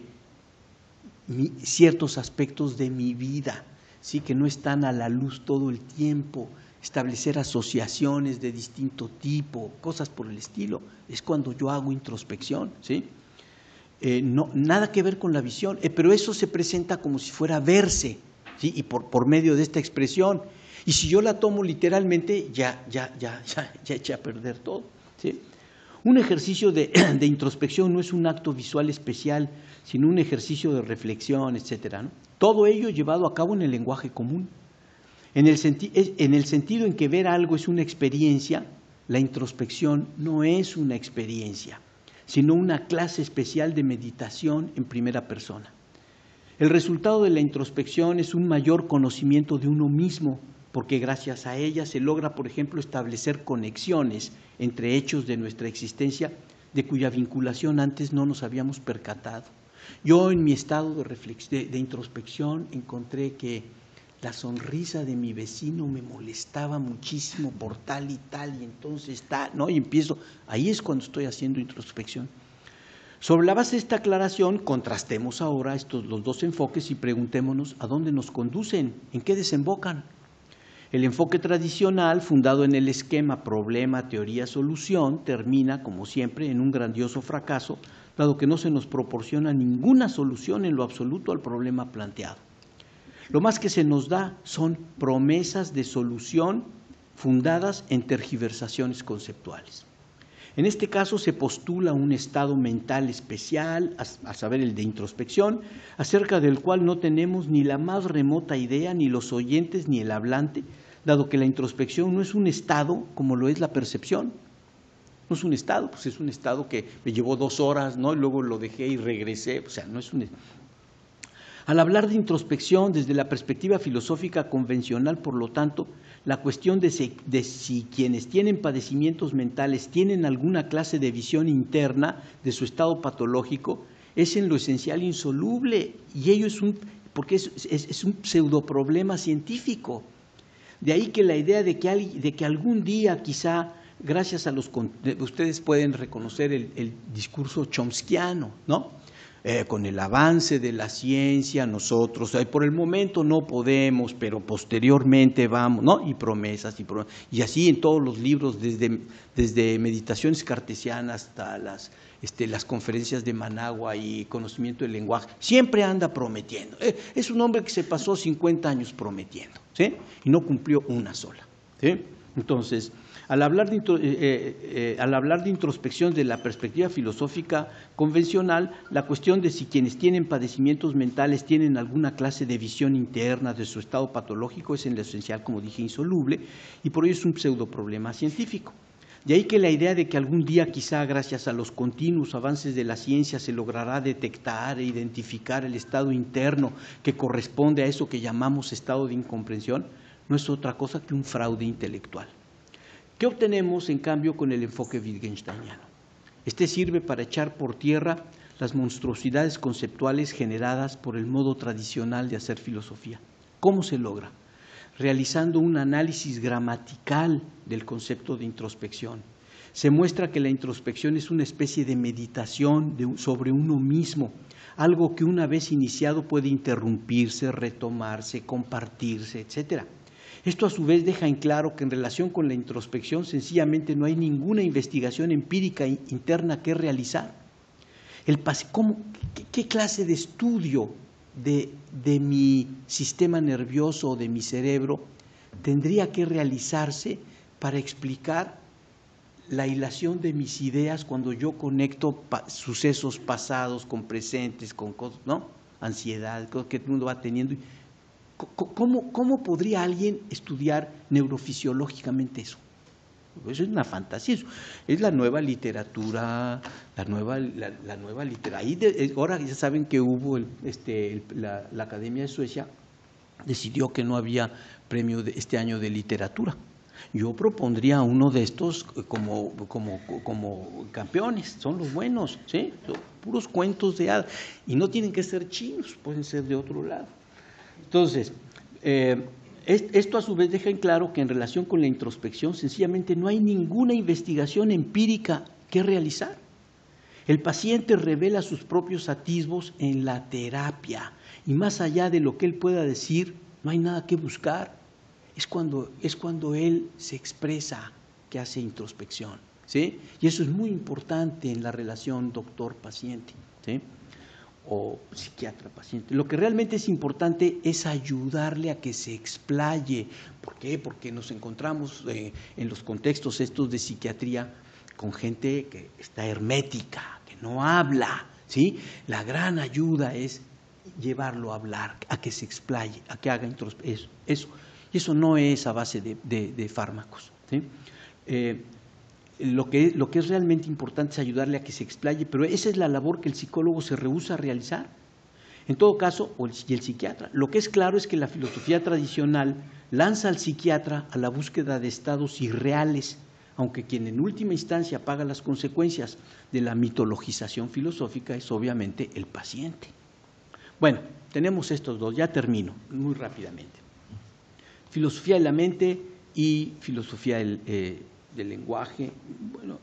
ciertos aspectos de mi vida, ¿sí? Que no están a la luz todo el tiempo, establecer asociaciones de distinto tipo, cosas por el estilo. Es cuando yo hago introspección, ¿sí? Nada que ver con la visión, pero eso se presenta como si fuera verse, ¿sí? Y por medio de esta expresión. Y si yo la tomo literalmente, ya eché a perder todo, ¿sí? Un ejercicio de introspección no es un acto visual especial, sino un ejercicio de reflexión, etcétera, ¿no? Todo ello llevado a cabo en el lenguaje común. En el sentido en que ver algo es una experiencia, la introspección no es una experiencia, sino una clase especial de meditación en primera persona. El resultado de la introspección es un mayor conocimiento de uno mismo, porque gracias a ella se logra, por ejemplo, establecer conexiones entre hechos de nuestra existencia de cuya vinculación antes no nos habíamos percatado. Yo en mi estado de introspección encontré que la sonrisa de mi vecino me molestaba muchísimo por tal y tal, y entonces ¿no? Y empiezo, ahí es cuando estoy haciendo introspección. Sobre la base de esta aclaración, contrastemos ahora los dos enfoques y preguntémonos a dónde nos conducen, en qué desembocan. El enfoque tradicional, fundado en el esquema problema, teoría, solución, termina, como siempre, en un grandioso fracaso, dado que no se nos proporciona ninguna solución en lo absoluto al problema planteado. Lo más que se nos da son promesas de solución fundadas en tergiversaciones conceptuales. En este caso se postula un estado mental especial, a saber el de introspección, acerca del cual no tenemos ni la más remota idea, ni los oyentes, ni el hablante, dado que la introspección no es un estado como lo es la percepción. No es un estado, pues es un estado que me llevó 2 horas, ¿no? Y luego lo dejé y regresé, o sea, no es un. Al hablar de introspección desde la perspectiva filosófica convencional, por lo tanto, la cuestión de si quienes tienen padecimientos mentales tienen alguna clase de visión interna de su estado patológico es en lo esencial insoluble, y ello porque es un pseudoproblema científico. De ahí que la idea de que algún día quizá, gracias a ustedes pueden reconocer el discurso chomskiano, ¿no? Con el avance de la ciencia, nosotros, por el momento no podemos, pero posteriormente vamos, ¿no? Y promesas, y así en todos los libros, desde meditaciones cartesianas hasta las las conferencias de Managua y conocimiento del lenguaje, siempre anda prometiendo. Es un hombre que se pasó 50 años prometiendo, ¿sí? Y no cumplió una sola, ¿sí? Entonces, al hablar de introspección de la perspectiva filosófica convencional, la cuestión de si quienes tienen padecimientos mentales tienen alguna clase de visión interna de su estado patológico es en lo esencial, como dije, insoluble, y por ello es un pseudoproblema científico. De ahí que la idea de que algún día, quizá gracias a los continuos avances de la ciencia, se logrará detectar e identificar el estado interno que corresponde a eso que llamamos estado de incomprensión, no es otra cosa que un fraude intelectual. ¿Qué obtenemos, en cambio, con el enfoque wittgensteiniano? Este sirve para echar por tierra las monstruosidades conceptuales generadas por el modo tradicional de hacer filosofía. ¿Cómo se logra? Realizando un análisis gramatical del concepto de introspección. Se muestra que la introspección es una especie de meditación sobre uno mismo, algo que una vez iniciado puede interrumpirse, retomarse, compartirse, etcétera. Esto a su vez deja en claro que en relación con la introspección sencillamente no hay ninguna investigación empírica interna que realizar. ¿Qué clase de estudio de mi sistema nervioso o de mi cerebro tendría que realizarse para explicar la hilación de mis ideas cuando yo conecto sucesos pasados con presentes, con cosas, ¿no? Ansiedad, cosas que el mundo va teniendo? ¿Cómo podría alguien estudiar neurofisiológicamente eso? Eso es una fantasía, eso es la nueva literatura, la nueva literatura. Ahora ya saben que hubo la Academia de Suecia decidió que no había premio este año de literatura. Yo propondría uno de estos como campeones, son los buenos, ¿sí? Son puros cuentos de hadas, y no tienen que ser chinos, pueden ser de otro lado. Entonces, esto a su vez deja en claro que en relación con la introspección sencillamente no hay ninguna investigación empírica que realizar. El paciente revela sus propios atisbos en la terapia y más allá de lo que él pueda decir, no hay nada que buscar. Es cuando él se expresa que hace introspección, ¿sí? Y eso es muy importante en la relación doctor-paciente, ¿sí? O psiquiatra-paciente. Lo que realmente es importante es ayudarle a que se explaye. ¿Por qué? Porque nos encontramos en los contextos estos de psiquiatría con gente que está hermética, que no habla, ¿sí? La gran ayuda es llevarlo a hablar, a que se explaye, a que haga introspección. Y eso no es a base de fármacos, ¿sí? Lo que es realmente importante es ayudarle a que se explaye, pero esa es la labor que el psicólogo se rehúsa a realizar. En todo caso, y el psiquiatra. Lo que es claro es que la filosofía tradicional lanza al psiquiatra a la búsqueda de estados irreales, aunque quien en última instancia paga las consecuencias de la mitologización filosófica es obviamente el paciente. Bueno, tenemos estos dos, ya termino muy rápidamente. Filosofía de la mente y filosofía del lenguaje. Bueno,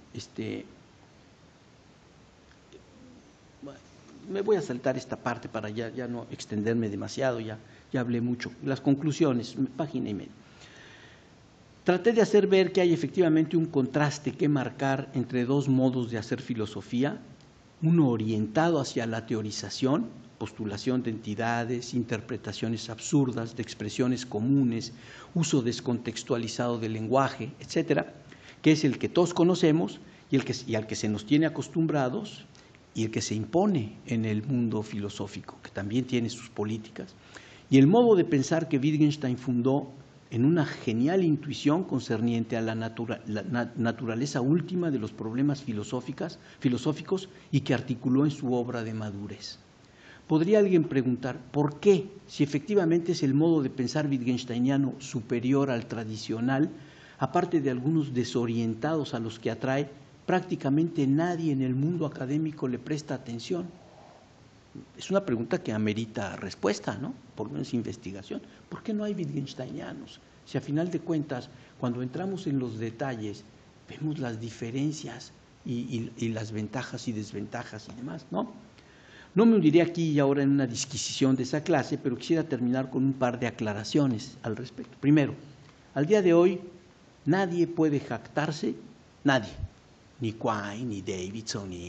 me voy a saltar esta parte para ya no extenderme demasiado, ya hablé mucho. Las conclusiones, página y media. Traté de hacer ver que hay efectivamente un contraste que marcar entre dos modos de hacer filosofía, uno orientado hacia la teorización, postulación de entidades, interpretaciones absurdas de expresiones comunes, uso descontextualizado del lenguaje, etcétera, que es el que todos conocemos y al que se nos tiene acostumbrados y el que se impone en el mundo filosófico, que también tiene sus políticas, y el modo de pensar que Wittgenstein fundó en una genial intuición concerniente a la naturaleza última de los problemas filosóficos y que articuló en su obra de madurez. Podría alguien preguntar, ¿por qué, si efectivamente es el modo de pensar wittgensteiniano superior al tradicional, aparte de algunos desorientados a los que atrae, prácticamente nadie en el mundo académico le presta atención? Es una pregunta que amerita respuesta, ¿no? Por lo menos investigación. ¿Por qué no hay wittgensteinianos? Si a final de cuentas, cuando entramos en los detalles, vemos las diferencias y las ventajas y desventajas y demás, ¿no? No me hundiré aquí y ahora en una disquisición de esa clase, pero quisiera terminar con un par de aclaraciones al respecto. Primero, al día de hoy, nadie puede jactarse, nadie, ni Quine, ni Davidson, ni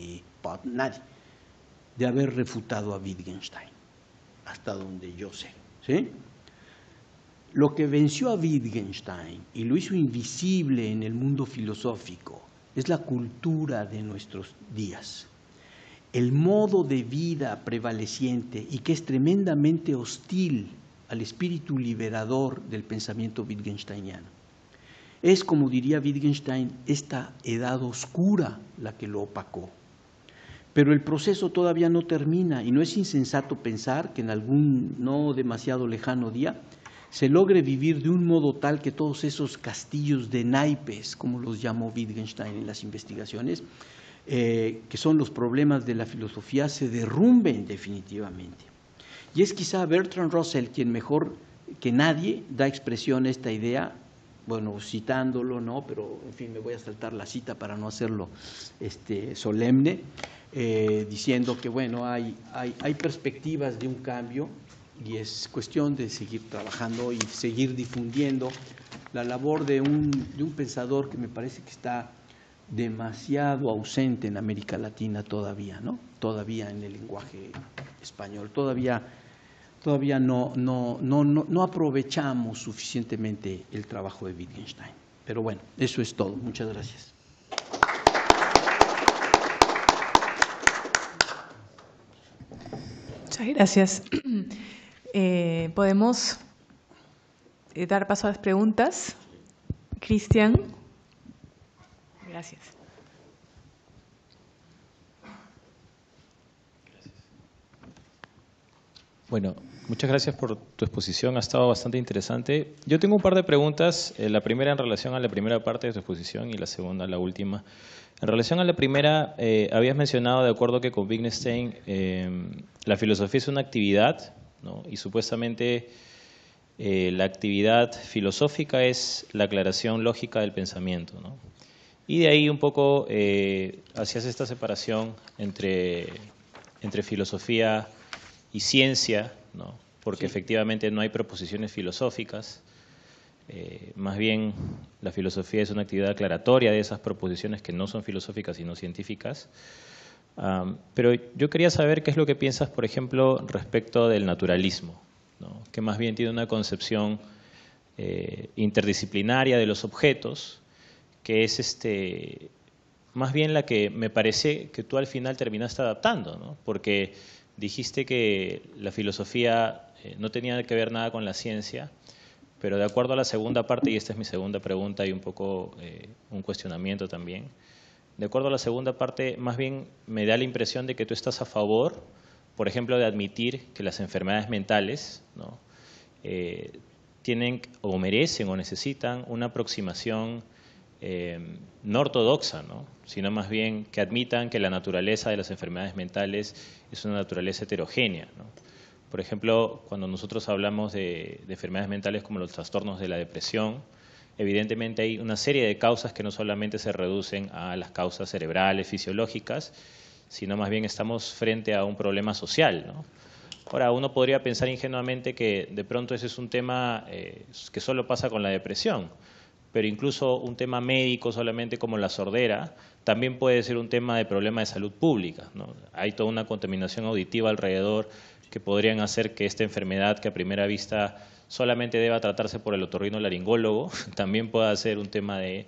nadie, de haber refutado a Wittgenstein, hasta donde yo sé, ¿sí? Lo que venció a Wittgenstein y lo hizo invisible en el mundo filosófico es la cultura de nuestros días, el modo de vida prevaleciente y que es tremendamente hostil al espíritu liberador del pensamiento wittgensteiniano. Es, como diría Wittgenstein, esta edad oscura la que lo opacó. Pero el proceso todavía no termina y no es insensato pensar que en algún no demasiado lejano día se logre vivir de un modo tal que todos esos castillos de naipes, como los llamó Wittgenstein en las investigaciones, que son los problemas de la filosofía, se derrumben definitivamente. Y es quizá Bertrand Russell quien mejor que nadie da expresión a esta idea, bueno, citándolo, ¿no? Pero en fin, me voy a saltar la cita para no hacerlo solemne, diciendo que bueno, hay perspectivas de un cambio y es cuestión de seguir trabajando y seguir difundiendo la labor de un pensador que me parece que está demasiado ausente en América Latina todavía, ¿no? Todavía en el lenguaje español, todavía no aprovechamos suficientemente el trabajo de Wittgenstein. Pero bueno, eso es todo. Muchas gracias. Muchas gracias. Podemos dar paso a las preguntas. Cristian. Gracias. Bueno, muchas gracias por tu exposición, ha estado bastante interesante. Yo tengo un par de preguntas, la primera en relación a la primera parte de tu exposición y la segunda a la última. En relación a la primera, habías mencionado, de acuerdo que con Wittgenstein, la filosofía es una actividad, ¿no? Y supuestamente la actividad filosófica es la aclaración lógica del pensamiento, ¿no? Y de ahí un poco hacías esta separación entre filosofía y ciencia, ¿no? Porque sí, efectivamente no hay proposiciones filosóficas, más bien la filosofía es una actividad aclaratoria de esas proposiciones que no son filosóficas sino científicas. Pero yo quería saber qué es lo que piensas, por ejemplo, respecto del naturalismo, ¿no? Que más bien tiene una concepción interdisciplinaria de los objetos, que es más bien la que me parece que tú al final terminaste adaptando, ¿no? Porque dijiste que la filosofía no tenía que ver nada con la ciencia, pero de acuerdo a la segunda parte, y esta es mi segunda pregunta y un poco un cuestionamiento también, de acuerdo a la segunda parte, más bien me da la impresión de que tú estás a favor, por ejemplo, de admitir que las enfermedades mentales, ¿no? Tienen o merecen o necesitan una aproximación no ortodoxa, ¿no? Sino más bien que admitan que la naturaleza de las enfermedades mentales es una naturaleza heterogénea, ¿no? Por ejemplo, cuando nosotros hablamos de enfermedades mentales como los trastornos de la depresión, evidentemente hay una serie de causas que no solamente se reducen a las causas cerebrales, fisiológicas, sino más bien estamos frente a un problema social, ¿no? Ahora, uno podría pensar ingenuamente que de pronto ese es un tema que solo pasa con la depresión, pero incluso un tema médico solamente como la sordera también puede ser un tema de problema de salud pública, ¿no? Hay toda una contaminación auditiva alrededor que podrían hacer que esta enfermedad, que a primera vista solamente deba tratarse por el otorrinolaringólogo, también pueda ser un tema de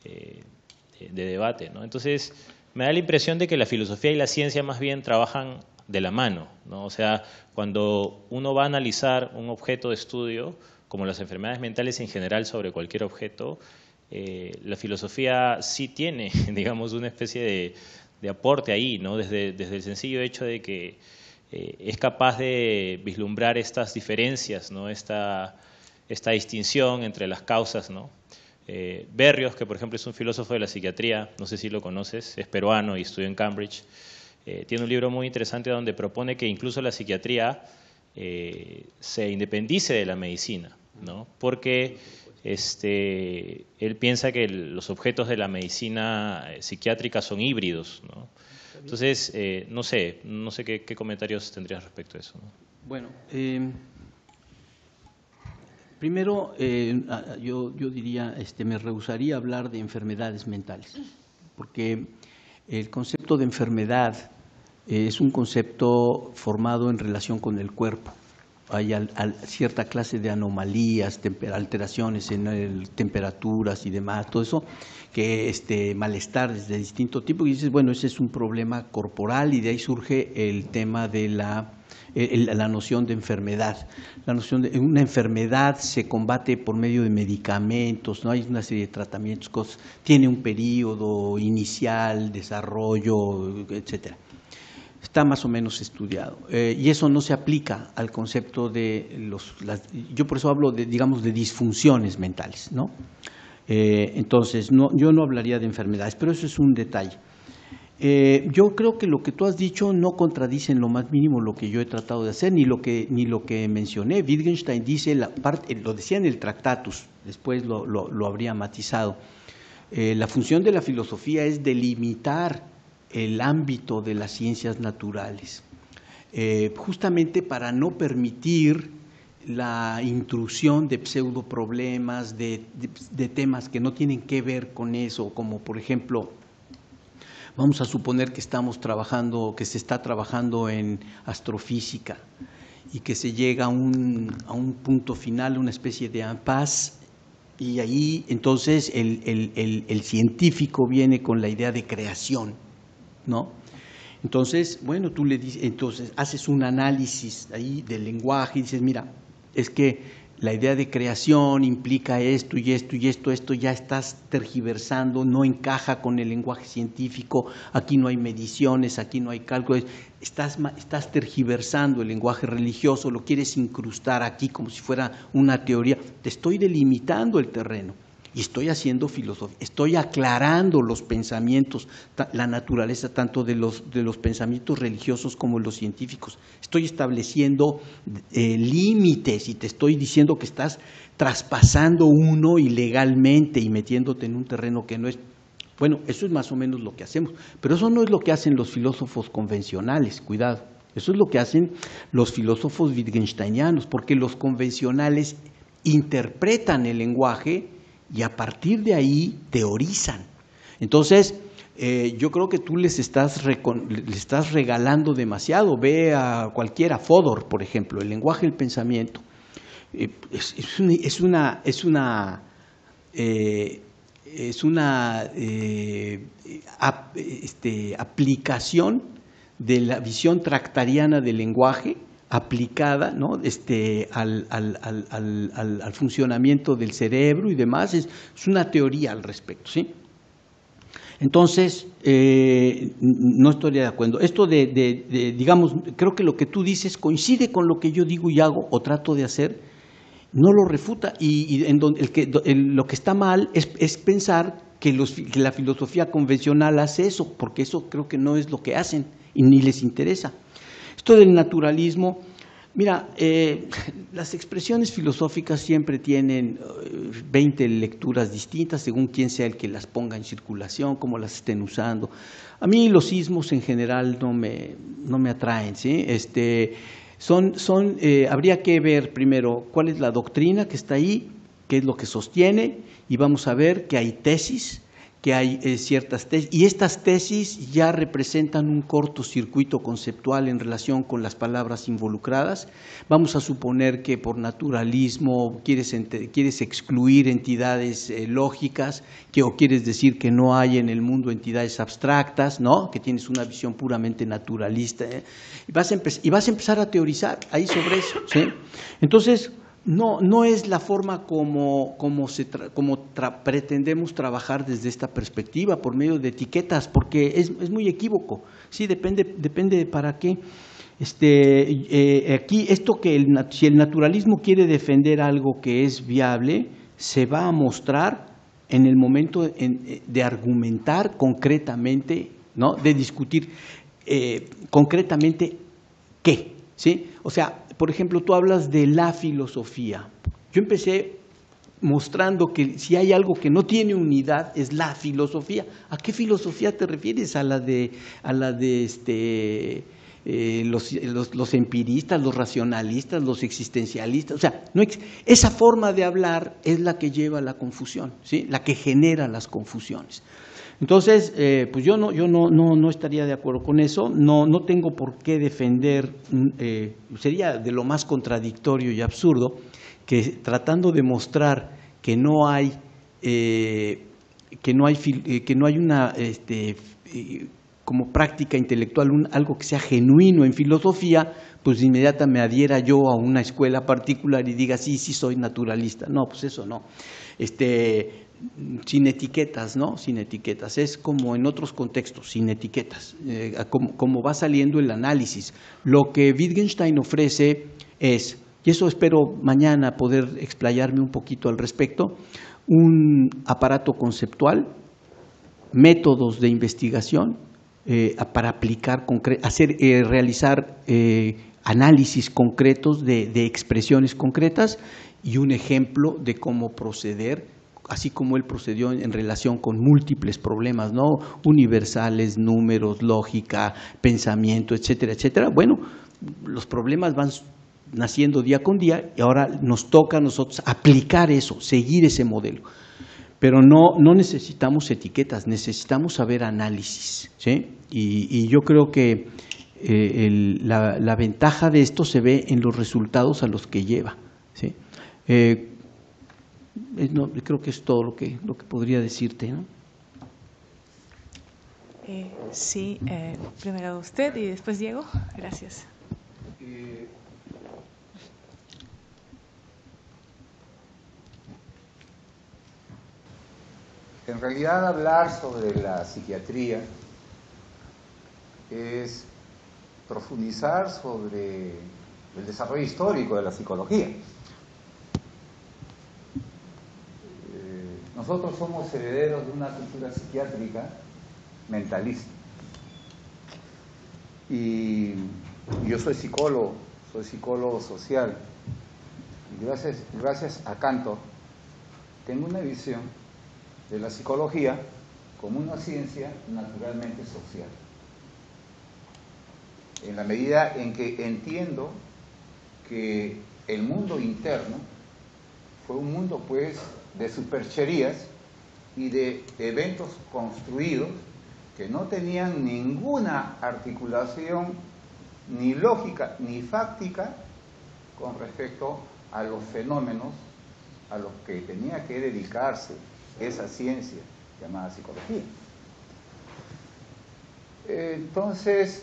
debate, ¿no? Entonces, me da la impresión de que la filosofía y la ciencia más bien trabajan de la mano, ¿no? O sea, cuando uno va a analizar un objeto de estudio, como las enfermedades mentales en general sobre cualquier objeto, la filosofía sí tiene, digamos, una especie de aporte ahí, ¿no? Desde el sencillo hecho de que es capaz de vislumbrar estas diferencias, ¿no? Esta distinción entre las causas, ¿no? Berrios, que por ejemplo es un filósofo de la psiquiatría, no sé si lo conoces, es peruano y estudió en Cambridge, tiene un libro muy interesante donde propone que incluso la psiquiatría se independice de la medicina, ¿no? Porque él piensa que los objetos de la medicina psiquiátrica son híbridos, ¿no? Entonces, no sé qué comentarios tendrías respecto a eso, ¿no? Bueno, primero yo diría, me rehusaría hablar de enfermedades mentales, porque El concepto de enfermedad es un concepto formado en relación con el cuerpo. Hay cierta clase de anomalías, alteraciones en temperaturas y demás, todo eso, que malestares de distinto tipo, y dices, bueno, ese es un problema corporal, y de ahí surge el tema de la noción de enfermedad. La noción de una enfermedad se combate por medio de medicamentos, ¿no? Hay una serie de tratamientos, cosas, tiene un periodo inicial, desarrollo, etcétera. Está más o menos estudiado, y eso no se aplica al concepto de yo por eso hablo de, digamos, de disfunciones mentales, ¿no? Entonces, yo no hablaría de enfermedades, pero eso es un detalle. Yo creo que lo que tú has dicho no contradice en lo más mínimo lo que yo he tratado de hacer, ni lo que mencioné. Wittgenstein dice, lo decía en el Tractatus, después lo habría matizado. La función de la filosofía es delimitar el ámbito de las ciencias naturales, justamente para no permitir la intrusión de pseudoproblemas, de temas que no tienen que ver con eso, como por ejemplo, vamos a suponer que se está trabajando en astrofísica y que se llega a un punto final, una especie de impasse, y ahí entonces el científico viene con la idea de creación, ¿no? Entonces, bueno, tú le dices, entonces haces un análisis ahí del lenguaje y dices, mira, es que la idea de creación implica esto y esto y esto ya estás tergiversando, no encaja con el lenguaje científico, aquí no hay mediciones, aquí no hay cálculos, estás tergiversando el lenguaje religioso, lo quieres incrustar aquí como si fuera una teoría, te estoy delimitando el terreno. Y estoy haciendo filosofía, estoy aclarando los pensamientos, la naturaleza tanto de los pensamientos religiosos como de los científicos. Estoy estableciendo límites y te estoy diciendo que estás traspasando uno ilegalmente y metiéndote en un terreno que no es. Bueno, eso es más o menos lo que hacemos, pero eso no es lo que hacen los filósofos convencionales, cuidado. Eso es lo que hacen los filósofos wittgensteinianos, porque los convencionales interpretan el lenguaje y a partir de ahí teorizan. Entonces, yo creo que tú les estás regalando demasiado. Ve a cualquiera, Fodor, por ejemplo, el lenguaje del pensamiento. Es una aplicación de la visión tractariana del lenguaje, aplicada, ¿no? al funcionamiento del cerebro y demás, es una teoría al respecto, ¿sí? Entonces, no estoy de acuerdo. Esto digamos, creo que lo que tú dices coincide con lo que yo digo y hago o trato de hacer, no lo refuta, y lo que está mal es pensar que la filosofía convencional hace eso, porque eso creo que no es lo que hacen y ni les interesa. Esto del naturalismo, mira, las expresiones filosóficas siempre tienen 20 lecturas distintas según quién sea el que las ponga en circulación, cómo las estén usando. A mí los ismos en general no me atraen, ¿sí? Habría que ver primero cuál es la doctrina que está ahí, qué es lo que sostiene, y vamos a ver que hay tesis, que hay ciertas tesis, y estas tesis ya representan un cortocircuito conceptual en relación con las palabras involucradas. Vamos a suponer que por naturalismo quieres excluir entidades lógicas, o quieres decir que no hay en el mundo entidades abstractas, ¿no? Que tienes una visión puramente naturalista, y vas a empezar a teorizar ahí sobre eso, ¿sí? Entonces, no es la forma como pretendemos trabajar desde esta perspectiva, por medio de etiquetas, porque es muy equívoco. Sí, depende de para qué. Aquí, si el naturalismo quiere defender algo que es viable, se va a mostrar en el momento de argumentar concretamente, ¿no? De discutir concretamente qué, ¿sí? O sea, por ejemplo, tú hablas de la filosofía. Yo empecé mostrando que si hay algo que no tiene unidad es la filosofía. ¿A qué filosofía te refieres? ¿A la de los empiristas, los racionalistas, los existencialistas? O sea, esa forma de hablar es la que lleva a la confusión, ¿sí? La que genera las confusiones. Entonces, pues yo no estaría de acuerdo con eso, no tengo por qué defender, sería de lo más contradictorio y absurdo que tratando de mostrar que no hay una como práctica intelectual, algo que sea genuino en filosofía, pues de inmediato me adhiera yo a una escuela particular y diga, sí soy naturalista. No, pues eso no. Sin etiquetas, ¿no? Sin etiquetas. Es como en otros contextos, sin etiquetas, como va saliendo el análisis. Lo que Wittgenstein ofrece es, y eso espero mañana poder explayarme un poquito al respecto, un aparato conceptual, métodos de investigación para aplicar, realizar análisis concretos de expresiones concretas y un ejemplo de cómo proceder, así como él procedió en relación con múltiples problemas, ¿no? Universales, números, lógica, pensamiento, etcétera, etcétera. Bueno, los problemas van naciendo día con día y ahora nos toca a nosotros aplicar eso, seguir ese modelo. Pero no necesitamos etiquetas, necesitamos saber análisis, ¿sí? Y yo creo que la ventaja de esto se ve en los resultados a los que lleva, ¿sí? Creo que es todo lo que podría decirte, ¿no? Sí, primero usted y después Diego. Gracias. En realidad, hablar sobre la psiquiatría es profundizar sobre el desarrollo histórico de la psicología. Nosotros somos herederos de una cultura psiquiátrica mentalista. Y yo soy psicólogo social. Y gracias a Cantor tengo una visión de la psicología como una ciencia naturalmente social. En la medida en que entiendo que el mundo interno fue un mundo, pues, de supercherías y de eventos construidos que no tenían ninguna articulación ni lógica ni fáctica con respecto a los fenómenos a los que tenía que dedicarse esa ciencia llamada psicología. Entonces,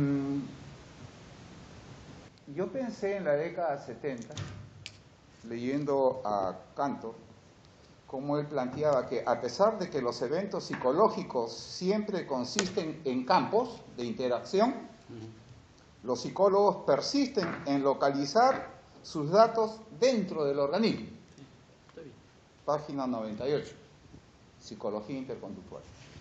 yo pensé en la década 70, leyendo a Cantor, como él planteaba que a pesar de que los eventos psicológicos siempre consisten en campos de interacción, los psicólogos persisten en localizar sus datos dentro del organismo. Página 98. Psicología interconductual.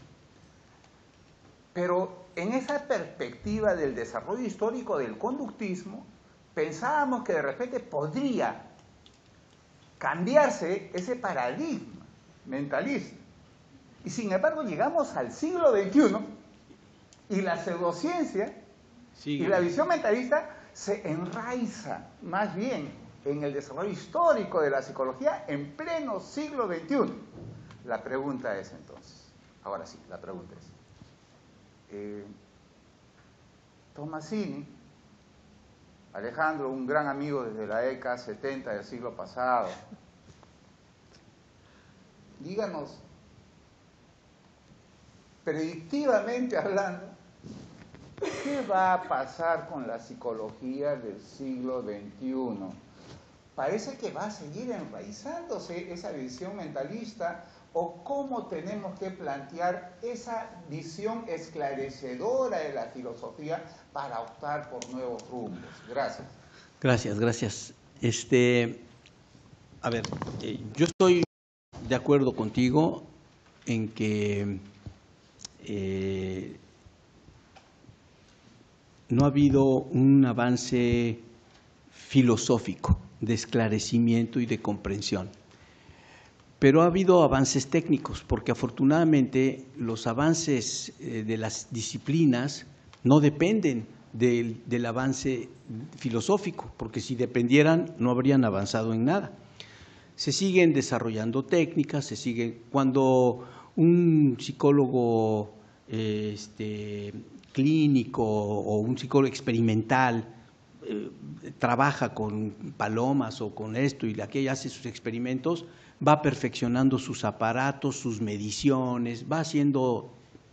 Pero en esa perspectiva del desarrollo histórico del conductismo, pensábamos que de repente podría cambiarse ese paradigma mentalista. Y sin embargo llegamos al siglo XXI y la pseudociencia y la visión mentalista se enraiza más bien en el desarrollo histórico de la psicología en pleno siglo XXI. La pregunta es entonces, ahora sí, la pregunta es, Tomasini, Alejandro, un gran amigo desde la década 70 del siglo pasado, díganos, predictivamente hablando, ¿qué va a pasar con la psicología del siglo XXI? Parece que va a seguir enraizándose esa visión mentalista, o cómo tenemos que plantear esa visión esclarecedora de la filosofía para optar por nuevos rumbos. Gracias. Gracias. A ver, yo estoy de acuerdo contigo en que no ha habido un avance filosófico de esclarecimiento y de comprensión. Pero ha habido avances técnicos, porque afortunadamente los avances de las disciplinas no dependen del avance filosófico, porque si dependieran no habrían avanzado en nada. Se siguen desarrollando técnicas, cuando un psicólogo clínico o un psicólogo experimental trabaja con palomas o con esto y aquello, hace sus experimentos, va perfeccionando sus aparatos, sus mediciones, va haciendo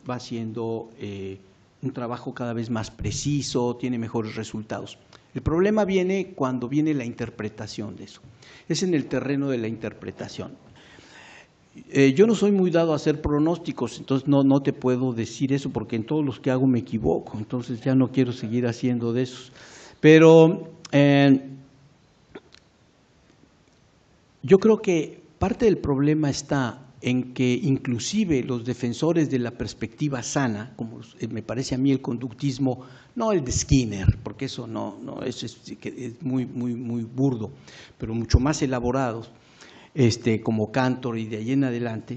un trabajo cada vez más preciso, tiene mejores resultados. El problema viene cuando viene la interpretación de eso. Es en el terreno de la interpretación. Yo no soy muy dado a hacer pronósticos, entonces no te puedo decir eso porque en todos los que hago me equivoco, entonces ya no quiero seguir haciendo de esos. Pero yo creo que parte del problema está en que inclusive los defensores de la perspectiva sana, como me parece a mí el conductismo, no el de Skinner, porque eso eso es muy burdo, pero mucho más elaborados, como Cantor y de ahí en adelante,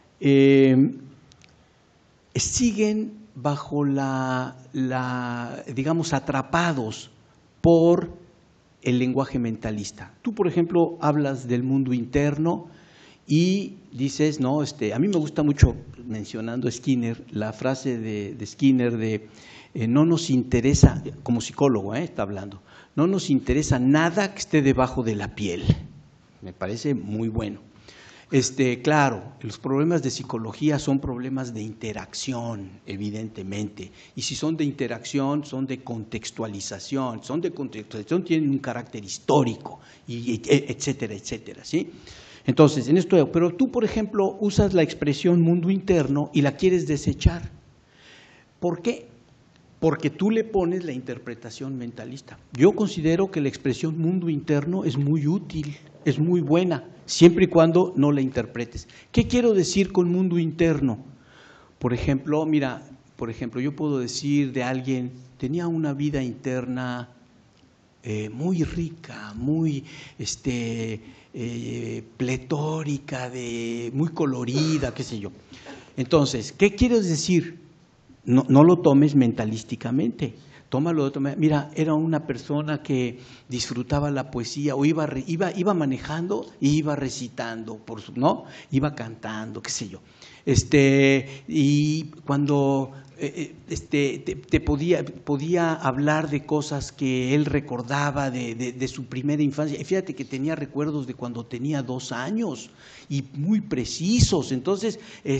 siguen bajo digamos, atrapados por el lenguaje mentalista. Tú, por ejemplo, hablas del mundo interno y dices, no, a mí me gusta mucho, mencionando a Skinner, la frase de Skinner de no nos interesa, como psicólogo está hablando, no nos interesa nada que esté debajo de la piel. Me parece muy bueno. Claro, los problemas de psicología son problemas de interacción, evidentemente. Y si son de interacción, son de contextualización. Son de contextualización, tienen un carácter histórico, etcétera, etcétera, ¿sí? Entonces, en esto, pero tú, por ejemplo, usas la expresión mundo interno y la quieres desechar. ¿Por qué? Porque tú le pones la interpretación mentalista. Yo considero que la expresión mundo interno es muy útil, es muy buena, siempre y cuando no la interpretes. ¿Qué quiero decir con mundo interno? Por ejemplo, yo puedo decir de alguien, tenía una vida interna muy rica, muy pletórica, muy colorida, qué sé yo. Entonces, ¿qué quieres decir? No lo tomes mentalísticamente, tómalo de otra manera. Mira, era una persona que disfrutaba la poesía o iba manejando y iba recitando, ¿no? Iba cantando, qué sé yo. Y cuando te podía hablar de cosas que él recordaba de su primera infancia. Y fíjate que tenía recuerdos de cuando tenía 2 años y muy precisos. Entonces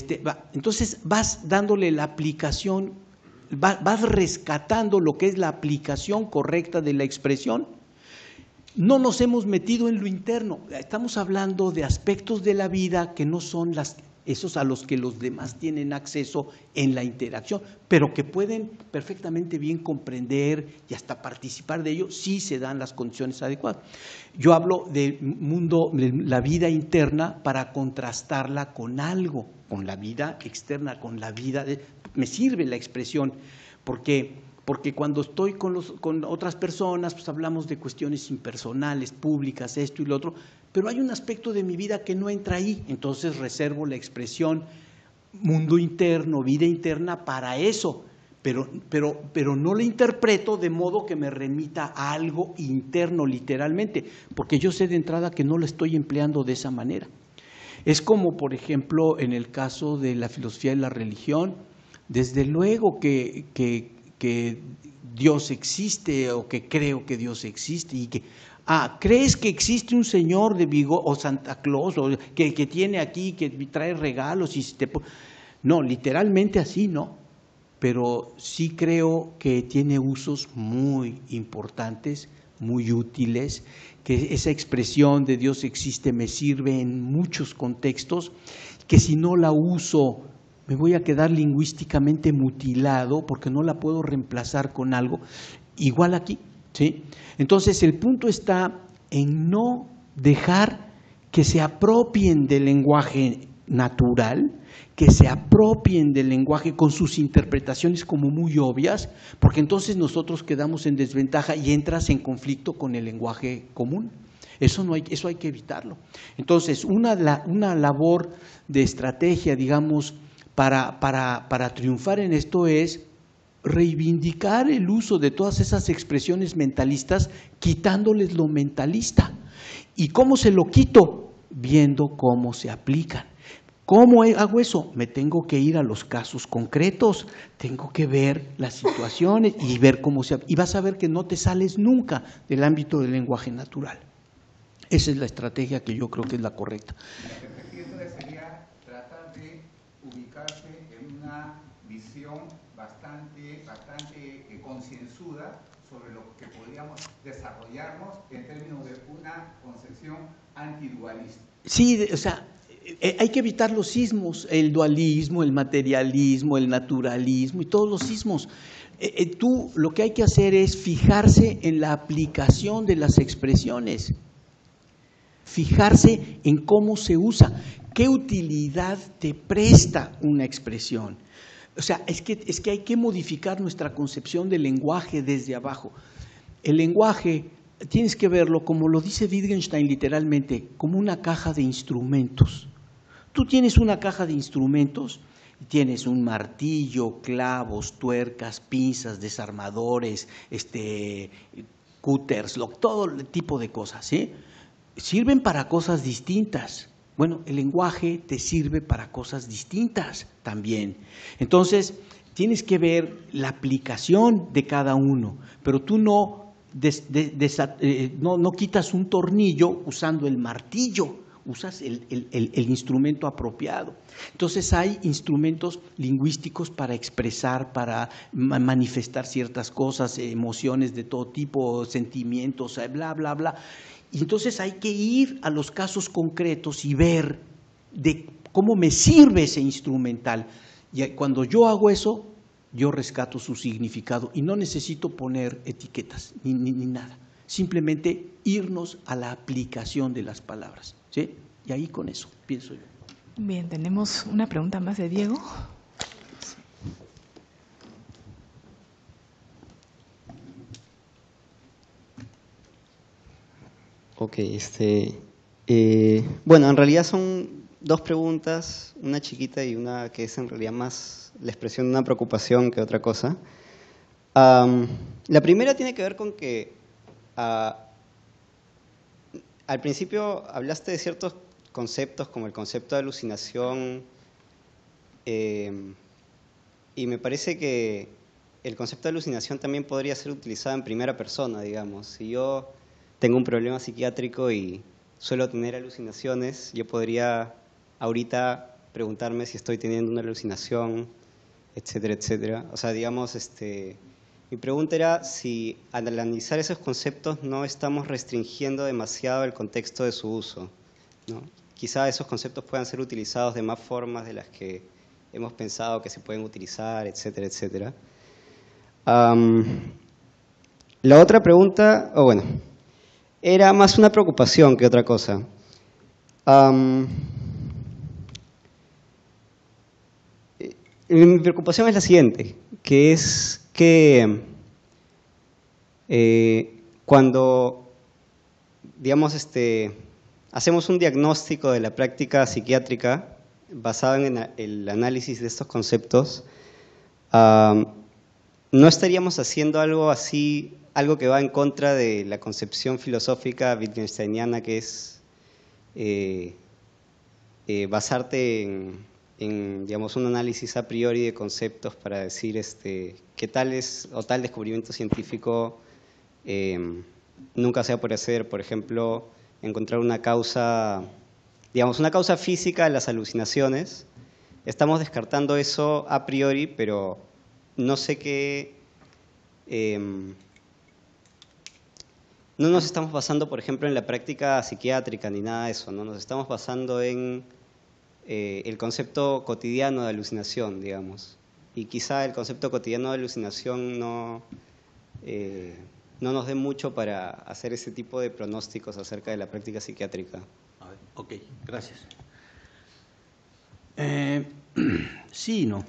vas dándole la aplicación, vas rescatando lo que es la aplicación correcta de la expresión. No nos hemos metido en lo interno. Estamos hablando de aspectos de la vida que no son esos a los que los demás tienen acceso en la interacción, pero que pueden perfectamente bien comprender y hasta participar de ello si se dan las condiciones adecuadas. Yo hablo del mundo, de la vida interna para contrastarla con algo, con la vida externa, con la vida me sirve la expresión, porque cuando estoy con otras personas, pues hablamos de cuestiones impersonales, públicas, esto y lo otro, pero hay un aspecto de mi vida que no entra ahí, entonces reservo la expresión mundo interno, vida interna para eso, pero no la interpreto de modo que me remita a algo interno literalmente, porque yo sé de entrada que no la estoy empleando de esa manera. Es como, por ejemplo, en el caso de la filosofía de la religión, desde luego que Dios existe o que creo que Dios existe y que ¿crees que existe un señor de bigote o Santa Claus o que tiene aquí, que trae regalos? No, literalmente así no, pero sí creo que tiene usos muy importantes, muy útiles, que esa expresión de Dios existe me sirve en muchos contextos, que si no la uso me voy a quedar lingüísticamente mutilado porque no la puedo reemplazar con algo igual aquí, ¿sí? Entonces el punto está en no dejar que se apropien del lenguaje natural, que se apropien del lenguaje con sus interpretaciones como muy obvias, porque entonces nosotros quedamos en desventaja y entras en conflicto con el lenguaje común. Eso hay que evitarlo. Entonces, una labor de estrategia, digamos, para triunfar en esto es reivindicar el uso de todas esas expresiones mentalistas, quitándoles lo mentalista. ¿Y cómo se lo quito? Viendo cómo se aplican. ¿Cómo hago eso? Me tengo que ir a los casos concretos, tengo que ver las situaciones y ver cómo se... Y vas a ver que no te sales nunca del ámbito del lenguaje natural. Esa es la estrategia que yo creo que es la correcta. La perspectiva entonces sería tratar de ubicarse en una visión bastante concienzuda sobre lo que podríamos desarrollarnos en términos de una concepción antidualista. Sí, o sea, hay que evitar los sismos, el dualismo, el materialismo, el naturalismo y todos los sismos. Tú lo que hay que hacer es fijarse en la aplicación de las expresiones, fijarse en cómo se usa, qué utilidad te presta una expresión. O sea, es que hay que modificar nuestra concepción del lenguaje desde abajo. El lenguaje, tienes que verlo, como lo dice Wittgenstein literalmente, como una caja de instrumentos. Tú tienes una caja de instrumentos, tienes un martillo, clavos, tuercas, pinzas, desarmadores, cúters, todo tipo de cosas, ¿sí? Sirven para cosas distintas. Bueno, el lenguaje te sirve para cosas distintas también. Entonces, tienes que ver la aplicación de cada uno, pero tú no quitas un tornillo usando el martillo, usas el instrumento apropiado. Entonces hay instrumentos lingüísticos para expresar, para manifestar ciertas cosas, emociones de todo tipo, sentimientos, bla, bla, bla. Y entonces hay que ir a los casos concretos y ver de cómo me sirve ese instrumental. Y cuando yo hago eso, yo rescato su significado y no necesito poner etiquetas ni nada. Simplemente irnos a la aplicación de las palabras, ¿sí? Y ahí con eso pienso yo. Bien, tenemos una pregunta más de Diego. Ok, bueno, en realidad son dos preguntas, una chiquita y una que es en realidad más la expresión de una preocupación que otra cosa. La primera tiene que ver con que al principio hablaste de ciertos conceptos como el concepto de alucinación y me parece que el concepto de alucinación también podría ser utilizado en primera persona, digamos. Si yo tengo un problema psiquiátrico y suelo tener alucinaciones, yo podría ahorita preguntarme si estoy teniendo una alucinación, etcétera, etcétera. O sea, digamos, mi pregunta era si al analizar esos conceptos no estamos restringiendo demasiado el contexto de su uso, ¿no? Quizá esos conceptos puedan ser utilizados de más formas de las que hemos pensado que se pueden utilizar, etcétera, etcétera. La otra pregunta, era más una preocupación que otra cosa. Mi preocupación es la siguiente, que es que cuando, digamos, hacemos un diagnóstico de la práctica psiquiátrica basado en el análisis de estos conceptos, no estaríamos haciendo algo así, algo que va en contra de la concepción filosófica wittgensteiniana, que es basarte en, digamos, un análisis a priori de conceptos para decir que tal descubrimiento científico nunca se va a poder hacer. Por ejemplo, encontrar una causa, digamos, una causa física de las alucinaciones. Estamos descartando eso a priori, pero no sé qué... no nos estamos basando, por ejemplo, en la práctica psiquiátrica ni nada de eso, ¿no? Nos estamos basando en el concepto cotidiano de alucinación, digamos. Y quizá el concepto cotidiano de alucinación no nos dé mucho para hacer ese tipo de pronósticos acerca de la práctica psiquiátrica. A ver, ok, gracias. Sí, no.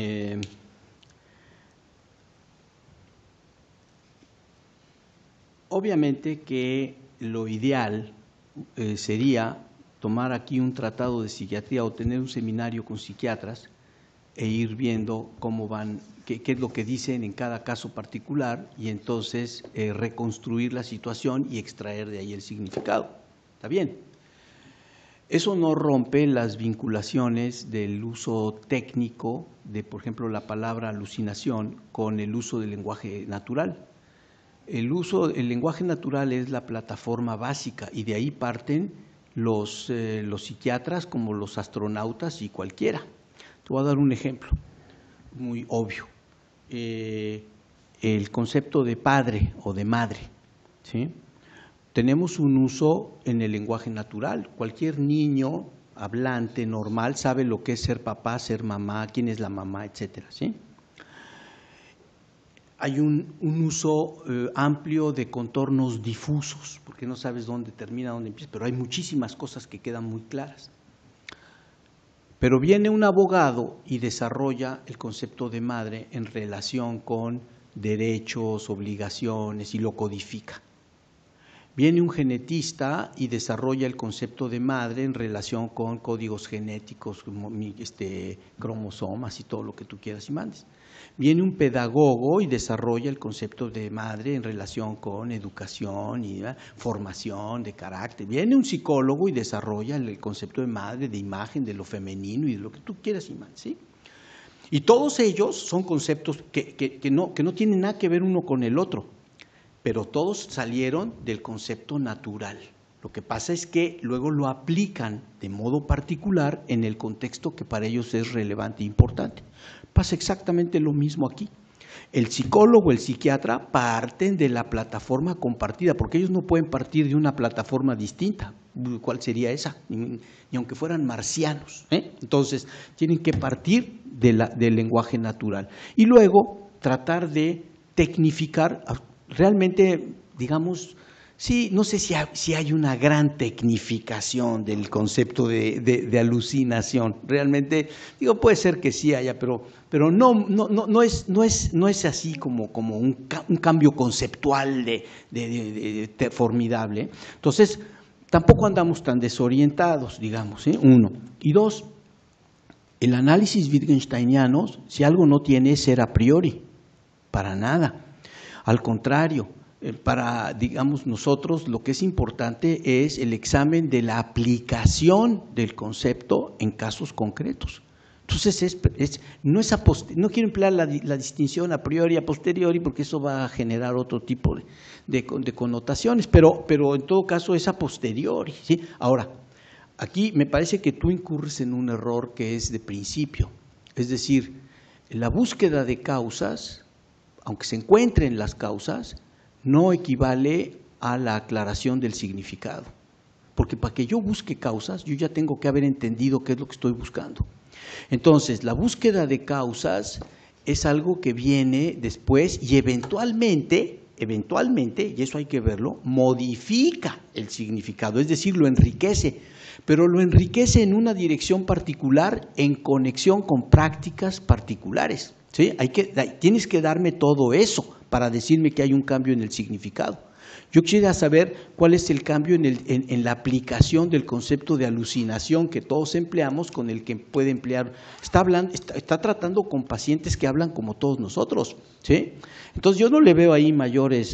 Obviamente que lo ideal sería tomar aquí un tratado de psiquiatría o tener un seminario con psiquiatras e ir viendo cómo van, qué es lo que dicen en cada caso particular y entonces reconstruir la situación y extraer de ahí el significado. ¿Está bien? Eso no rompe las vinculaciones del uso técnico de, por ejemplo, la palabra alucinación con el uso del lenguaje natural. El lenguaje natural es la plataforma básica y de ahí parten los psiquiatras como los astronautas y cualquiera. Te voy a dar un ejemplo muy obvio. El concepto de padre o de madre, ¿sí? Tenemos un uso en el lenguaje natural. Cualquier niño hablante normal sabe lo que es ser papá, ser mamá, quién es la mamá, etcétera, ¿sí? Hay un uso amplio de contornos difusos, porque no sabes dónde termina, dónde empieza, pero hay muchísimas cosas que quedan muy claras. Pero viene un abogado y desarrolla el concepto de madre en relación con derechos, obligaciones y lo codifica. Viene un genetista y desarrolla el concepto de madre en relación con códigos genéticos, cromosomas y todo lo que tú quieras y mandes. Viene un pedagogo y desarrolla el concepto de madre en relación con educación y formación de carácter. Viene un psicólogo y desarrolla el concepto de madre, de imagen, de lo femenino y de lo que tú quieras y mandes, ¿sí? Y todos ellos son conceptos que no tienen nada que ver uno con el otro, pero todos salieron del concepto natural. Lo que pasa es que luego lo aplican de modo particular en el contexto que para ellos es relevante e importante. Pasa exactamente lo mismo aquí. El psicólogo, el psiquiatra parten de la plataforma compartida, porque ellos no pueden partir de una plataforma distinta. ¿Cuál sería esa? Ni aunque fueran marcianos, ¿eh? Entonces, tienen que partir del lenguaje natural. Y luego tratar de tecnificar, realmente, digamos, sí, no sé si hay una gran tecnificación del concepto de alucinación. Realmente, digo, puede ser que sí haya, pero no es así como un cambio conceptual formidable. Entonces, tampoco andamos tan desorientados, digamos, ¿eh? Uno. Y dos, el análisis wittgensteiniano, si algo no tiene, es ser a priori, para nada. Al contrario, para, digamos, nosotros lo que es importante es el examen de la aplicación del concepto en casos concretos. Entonces, no quiero emplear la distinción a priori y a posteriori porque eso va a generar otro tipo de connotaciones, pero en todo caso es a posteriori, ¿sí? Ahora, aquí me parece que tú incurres en un error que es de principio, es decir, la búsqueda de causas, aunque se encuentren las causas, no equivale a la aclaración del significado, porque para que yo busque causas, yo ya tengo que haber entendido qué es lo que estoy buscando. Entonces, la búsqueda de causas es algo que viene después y eventualmente, y eso hay que verlo, modifica el significado, es decir, lo enriquece, pero lo enriquece en una dirección particular en conexión con prácticas particulares, ¿sí? Tienes que darme todo eso para decirme que hay un cambio en el significado. Yo quisiera saber cuál es el cambio en la aplicación del concepto de alucinación que todos empleamos con el que puede emplear. Está tratando con pacientes que hablan como todos nosotros, ¿sí? Entonces yo no le veo ahí mayores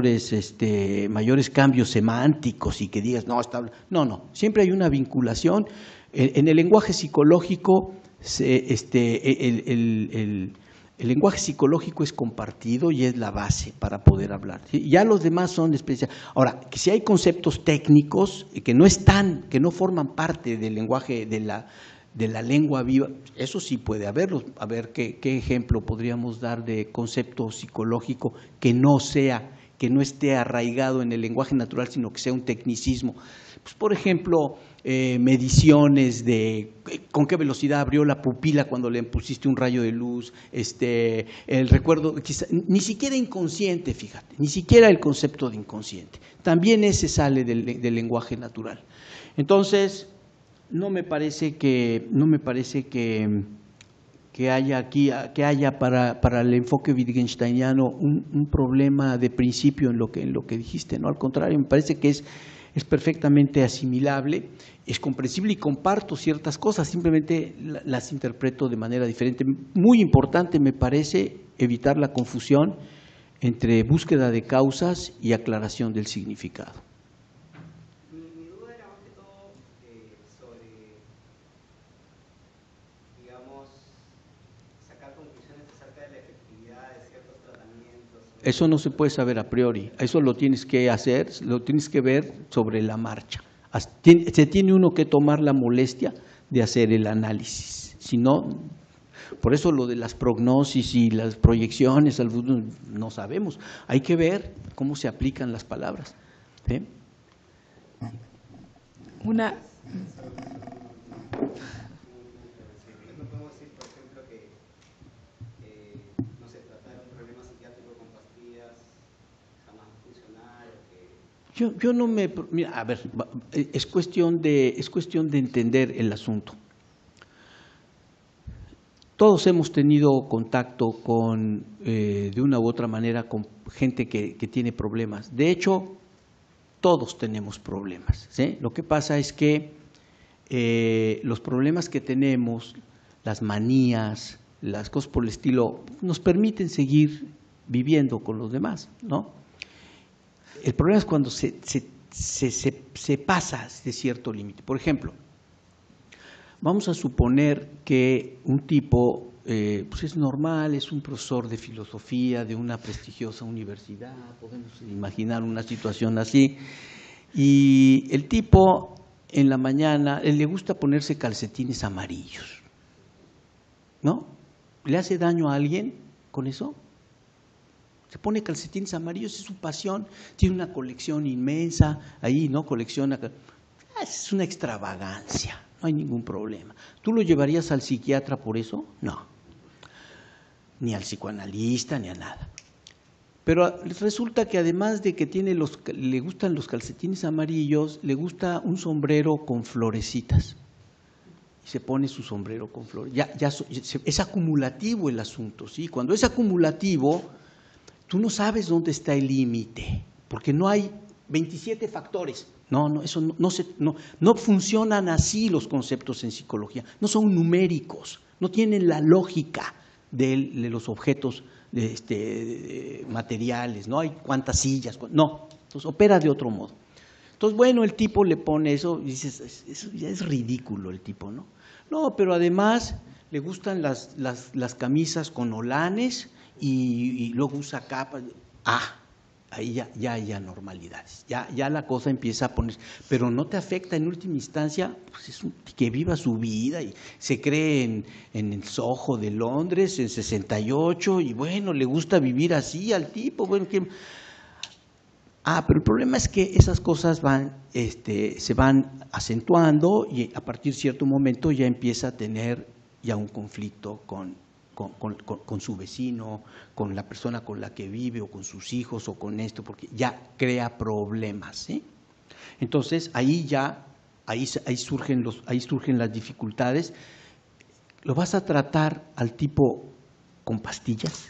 cambios semánticos y que digas, no, siempre hay una vinculación. En el lenguaje psicológico, el lenguaje psicológico es compartido y es la base para poder hablar, ¿sí? Ya los demás son especiales. Ahora, que si hay conceptos técnicos que no forman parte del lenguaje de la lengua viva, eso sí puede haberlos. A ver qué ejemplo podríamos dar de concepto psicológico que no esté arraigado en el lenguaje natural, sino que sea un tecnicismo. Pues, por ejemplo, mediciones de con qué velocidad abrió la pupila cuando le pusiste un rayo de luz, el recuerdo, ni siquiera inconsciente, fíjate, ni siquiera el concepto de inconsciente. También ese sale del lenguaje natural. Entonces, no me parece que haya para el enfoque wittgensteiniano un problema de principio en lo que dijiste, ¿no? Al contrario, me parece que es perfectamente asimilable, es comprensible y comparto ciertas cosas, simplemente las interpreto de manera diferente. Muy importante me parece evitar la confusión entre búsqueda de causas y aclaración del significado. Mi duda era más que todo Eso no se puede saber a priori. Eso lo tienes que hacer, lo tienes que ver sobre la marcha. Se tiene uno que tomar la molestia de hacer el análisis. Si no, por eso lo de las prognosis y las proyecciones, no sabemos. Hay que ver cómo se aplican las palabras. ¿Sí? Una... No podemos decir, por ejemplo, que no sé, tratar un problema psiquiátrico con pastillas jamás funcionar. Yo no me... Mira, a ver, es cuestión de entender el asunto. Todos hemos tenido contacto con, de una u otra manera, con gente que tiene problemas. De hecho, todos tenemos problemas, ¿sí? Lo que pasa es que los problemas que tenemos, las manías, las cosas por el estilo, nos permiten seguir viviendo con los demás, ¿no? El problema es cuando se pasa de cierto límite. Por ejemplo, vamos a suponer que un tipo pues es normal, es un profesor de filosofía de una prestigiosa universidad, podemos imaginar una situación así, y el tipo en la mañana le gusta ponerse calcetines amarillos, ¿no? ¿Le hace daño a alguien con eso? Se pone calcetines amarillos, es su pasión, tiene una colección inmensa, ahí, ¿no? Colecciona, es una extravagancia. No hay ningún problema. ¿Tú lo llevarías al psiquiatra por eso? No. Ni al psicoanalista, ni a nada. Pero resulta que además de que le gustan los calcetines amarillos, le gusta un sombrero con florecitas. Y se pone su sombrero con flores. Es acumulativo el asunto, ¿sí? Cuando es acumulativo, tú no sabes dónde está el límite, porque no hay 27 factores. No funcionan así los conceptos en psicología, no son numéricos, no tienen la lógica de los objetos materiales, no hay cuántas sillas, no, entonces opera de otro modo. Entonces, bueno, el tipo le pone eso y dices, eso ya es ridículo el tipo, ¿no? No, pero además le gustan las camisas con holanes y luego usa capas. Ahí ya hay anormalidades, ya la cosa empieza a poner, pero no te afecta en última instancia, pues que viva su vida y se cree en el Soho de Londres en 68 y bueno, le gusta vivir así al tipo, bueno, pero el problema es que esas cosas se van acentuando y a partir de cierto momento ya empieza a tener ya un conflicto con su vecino, con la persona con la que vive o con sus hijos o con esto, porque ya crea problemas, ¿sí? Entonces ahí surgen las dificultades. ¿Lo vas a tratar al tipo con pastillas?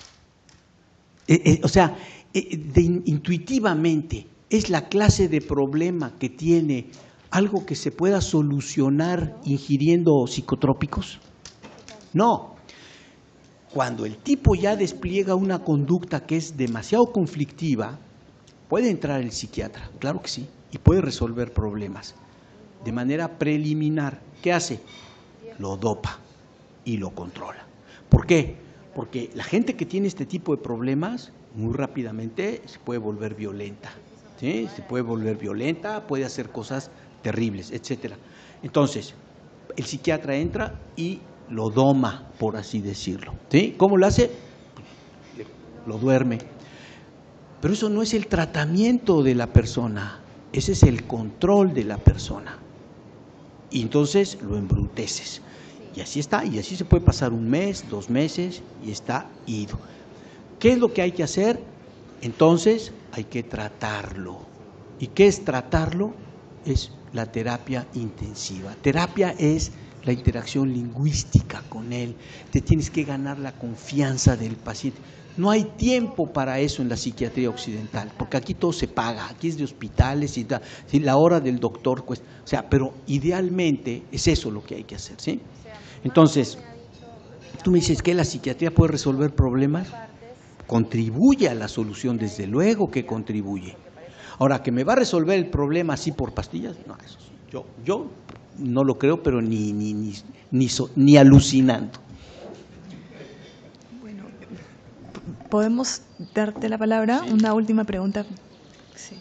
Intuitivamente, ¿es la clase de problema que tiene algo que se pueda solucionar ingiriendo psicotrópicos? No. Cuando el tipo ya despliega una conducta que es demasiado conflictiva, puede entrar el psiquiatra, claro que sí, y puede resolver problemas. De manera preliminar, ¿qué hace? Lo dopa y lo controla. ¿Por qué? Porque la gente que tiene este tipo de problemas, muy rápidamente se puede volver violenta, ¿sí? Se puede volver violenta, puede hacer cosas terribles, etcétera. Entonces, el psiquiatra entra y lo doma, por así decirlo, ¿sí? ¿Cómo lo hace? Lo duerme. Pero eso no es el tratamiento de la persona, ese es el control de la persona. Y entonces lo embruteces. Y así está, y así se puede pasar 1 mes, 2 meses, y está ido. ¿Qué es lo que hay que hacer? Entonces hay que tratarlo. ¿Y qué es tratarlo? Es la terapia intensiva. Terapia es la interacción lingüística con él, te tienes que ganar la confianza del paciente. No hay tiempo para eso en la psiquiatría occidental, porque aquí todo se paga, aquí es de hospitales y ¿sí? La hora del doctor cuesta, pero idealmente es eso lo que hay que hacer, ¿sí? Entonces, tú me dices que la psiquiatría puede resolver problemas, contribuye a la solución, desde luego que contribuye. Ahora, ¿que me va a resolver el problema así por pastillas? No, eso sí, yo no lo creo, pero ni alucinando. Bueno, ¿Podemos darte la palabra? Sí. Una última pregunta. Sí.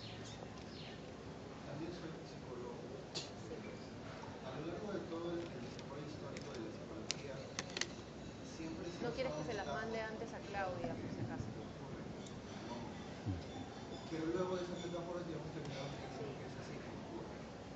No quieres que se las mande antes a Claudia, por si acaso. Pero luego de esas metáforas ya hemos terminado creyendo que es así como ocurre.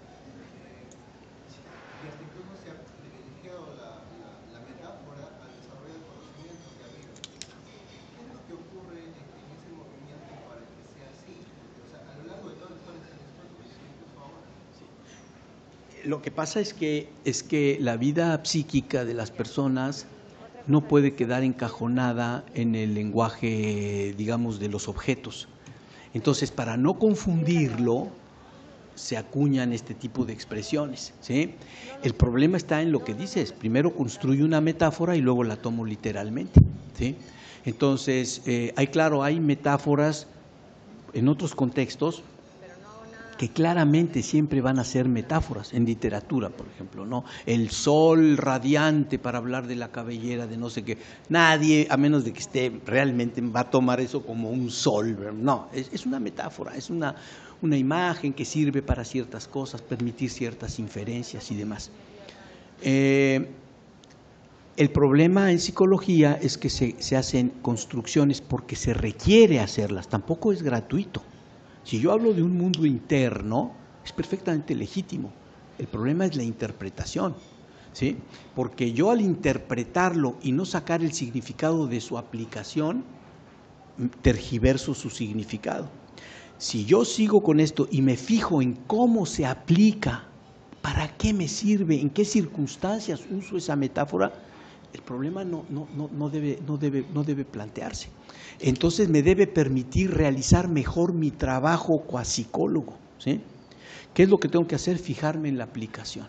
Y hasta incluso se ha privilegiado la metáfora al desarrollo del conocimiento que ha habido. ¿Qué ocurre en ese movimiento para que sea así? O sea, a lo largo de toda la historia se ha visto incluso ahora. Lo que pasa es que la vida psíquica de las personas no puede quedar encajonada en el lenguaje, digamos, de los objetos. Entonces, para no confundirlo, se acuñan este tipo de expresiones, ¿sí? El problema está en lo que dices. Primero construyo una metáfora y luego la tomo literalmente, ¿sí? Entonces, hay metáforas en otros contextos que claramente siempre van a ser metáforas, en literatura, por ejemplo, ¿no? El sol radiante para hablar de la cabellera de no sé qué. Nadie, a menos de que esté realmente, va a tomar eso como un sol. No, es una metáfora, es una imagen que sirve para ciertas cosas, permitir ciertas inferencias y demás. El problema en psicología es que se hacen construcciones porque se requiere hacerlas, tampoco es gratuito. Si yo hablo de un mundo interno, es perfectamente legítimo. El problema es la interpretación, ¿sí? Porque yo al interpretarlo y no sacar el significado de su aplicación, tergiverso su significado. Si yo sigo con esto y me fijo en cómo se aplica, para qué me sirve, en qué circunstancias uso esa metáfora, el problema no debe plantearse. Entonces me debe permitir realizar mejor mi trabajo coapsicólogo, ¿sí? ¿Qué es lo que tengo que hacer? Fijarme en la aplicación.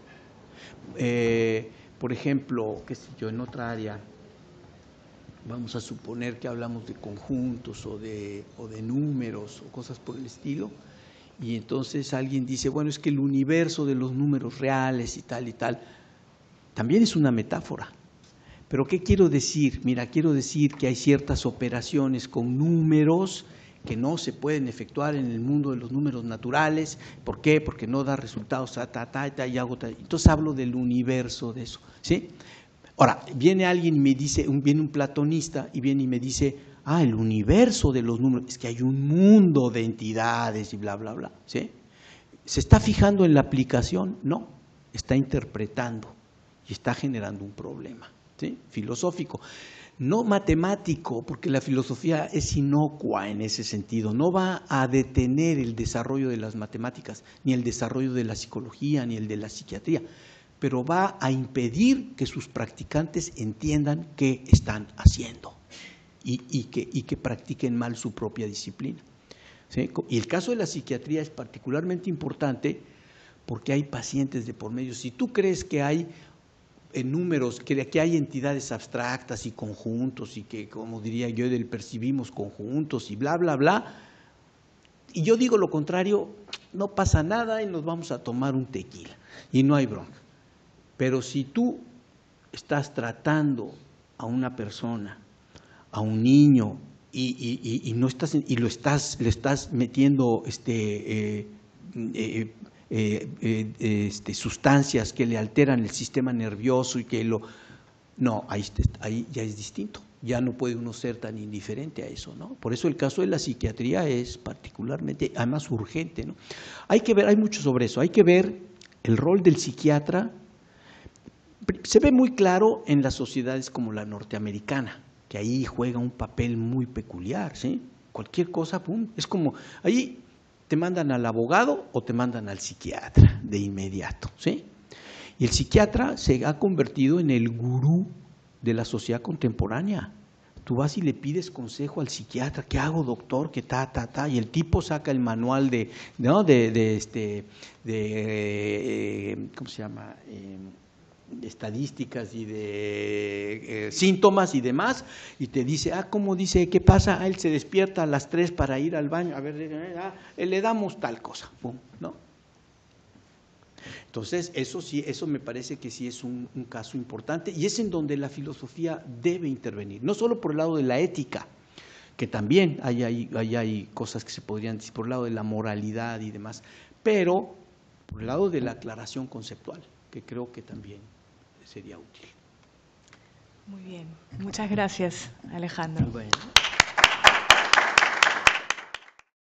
Por ejemplo, qué sé yo, en otra área, vamos a suponer que hablamos de conjuntos o de números o cosas por el estilo, y entonces alguien dice, bueno, es que el universo de los números reales y tal, también es una metáfora. ¿Pero qué quiero decir? Mira, quiero decir que hay ciertas operaciones con números que no se pueden efectuar en el mundo de los números naturales. ¿Por qué? Porque no da resultados, y hago tal. Entonces hablo del universo de eso, ¿sí? Ahora, viene alguien y me dice, viene un platonista y viene y me dice, el universo de los números, es que hay un mundo de entidades y bla, bla, bla, ¿sí? ¿Se está fijando en la aplicación? No, está interpretando y está generando un problema, ¿sí? Filosófico, no matemático, porque la filosofía es inocua en ese sentido, no va a detener el desarrollo de las matemáticas, ni el desarrollo de la psicología, ni el de la psiquiatría, pero va a impedir que sus practicantes entiendan qué están haciendo y que practiquen mal su propia disciplina, ¿sí? Y el caso de la psiquiatría es particularmente importante porque hay pacientes de por medio. Si tú crees que hay en números, que hay entidades abstractas y conjuntos y que, como diría yo, percibimos conjuntos y bla, bla, bla, y yo digo lo contrario, no pasa nada y nos vamos a tomar un tequila y no hay bronca. Pero si tú estás tratando a una persona, a un niño, y no estás, y le estás metiendo sustancias que le alteran el sistema nervioso y que ahí ya es distinto. Ya no puede uno ser tan indiferente a eso, ¿no? Por eso el caso de la psiquiatría es particularmente, además, urgente, ¿no? Hay mucho sobre eso. Hay que ver el rol del psiquiatra. Se ve muy claro en las sociedades como la norteamericana, que ahí juega un papel muy peculiar, ¿sí? Cualquier cosa, pum, es como, ahí te mandan al abogado o te mandan al psiquiatra de inmediato, ¿sí? Y el psiquiatra se ha convertido en el gurú de la sociedad contemporánea. Tú vas y le pides consejo al psiquiatra, ¿qué hago, doctor? ¿Qué y el tipo saca el manual ¿cómo se llama? De estadísticas y de síntomas y demás, y te dice, ¿cómo dice? ¿Qué pasa? Él se despierta a las 3 para ir al baño, a ver, le damos tal cosa, pum, ¿no? Entonces, eso me parece que sí es un caso importante, y es en donde la filosofía debe intervenir, no solo por el lado de la ética, que también hay cosas que se podrían decir por el lado de la moralidad y demás, pero por el lado de la aclaración conceptual, que creo que también sería útil. Muy bien, muchas gracias, Alejandro. Bueno.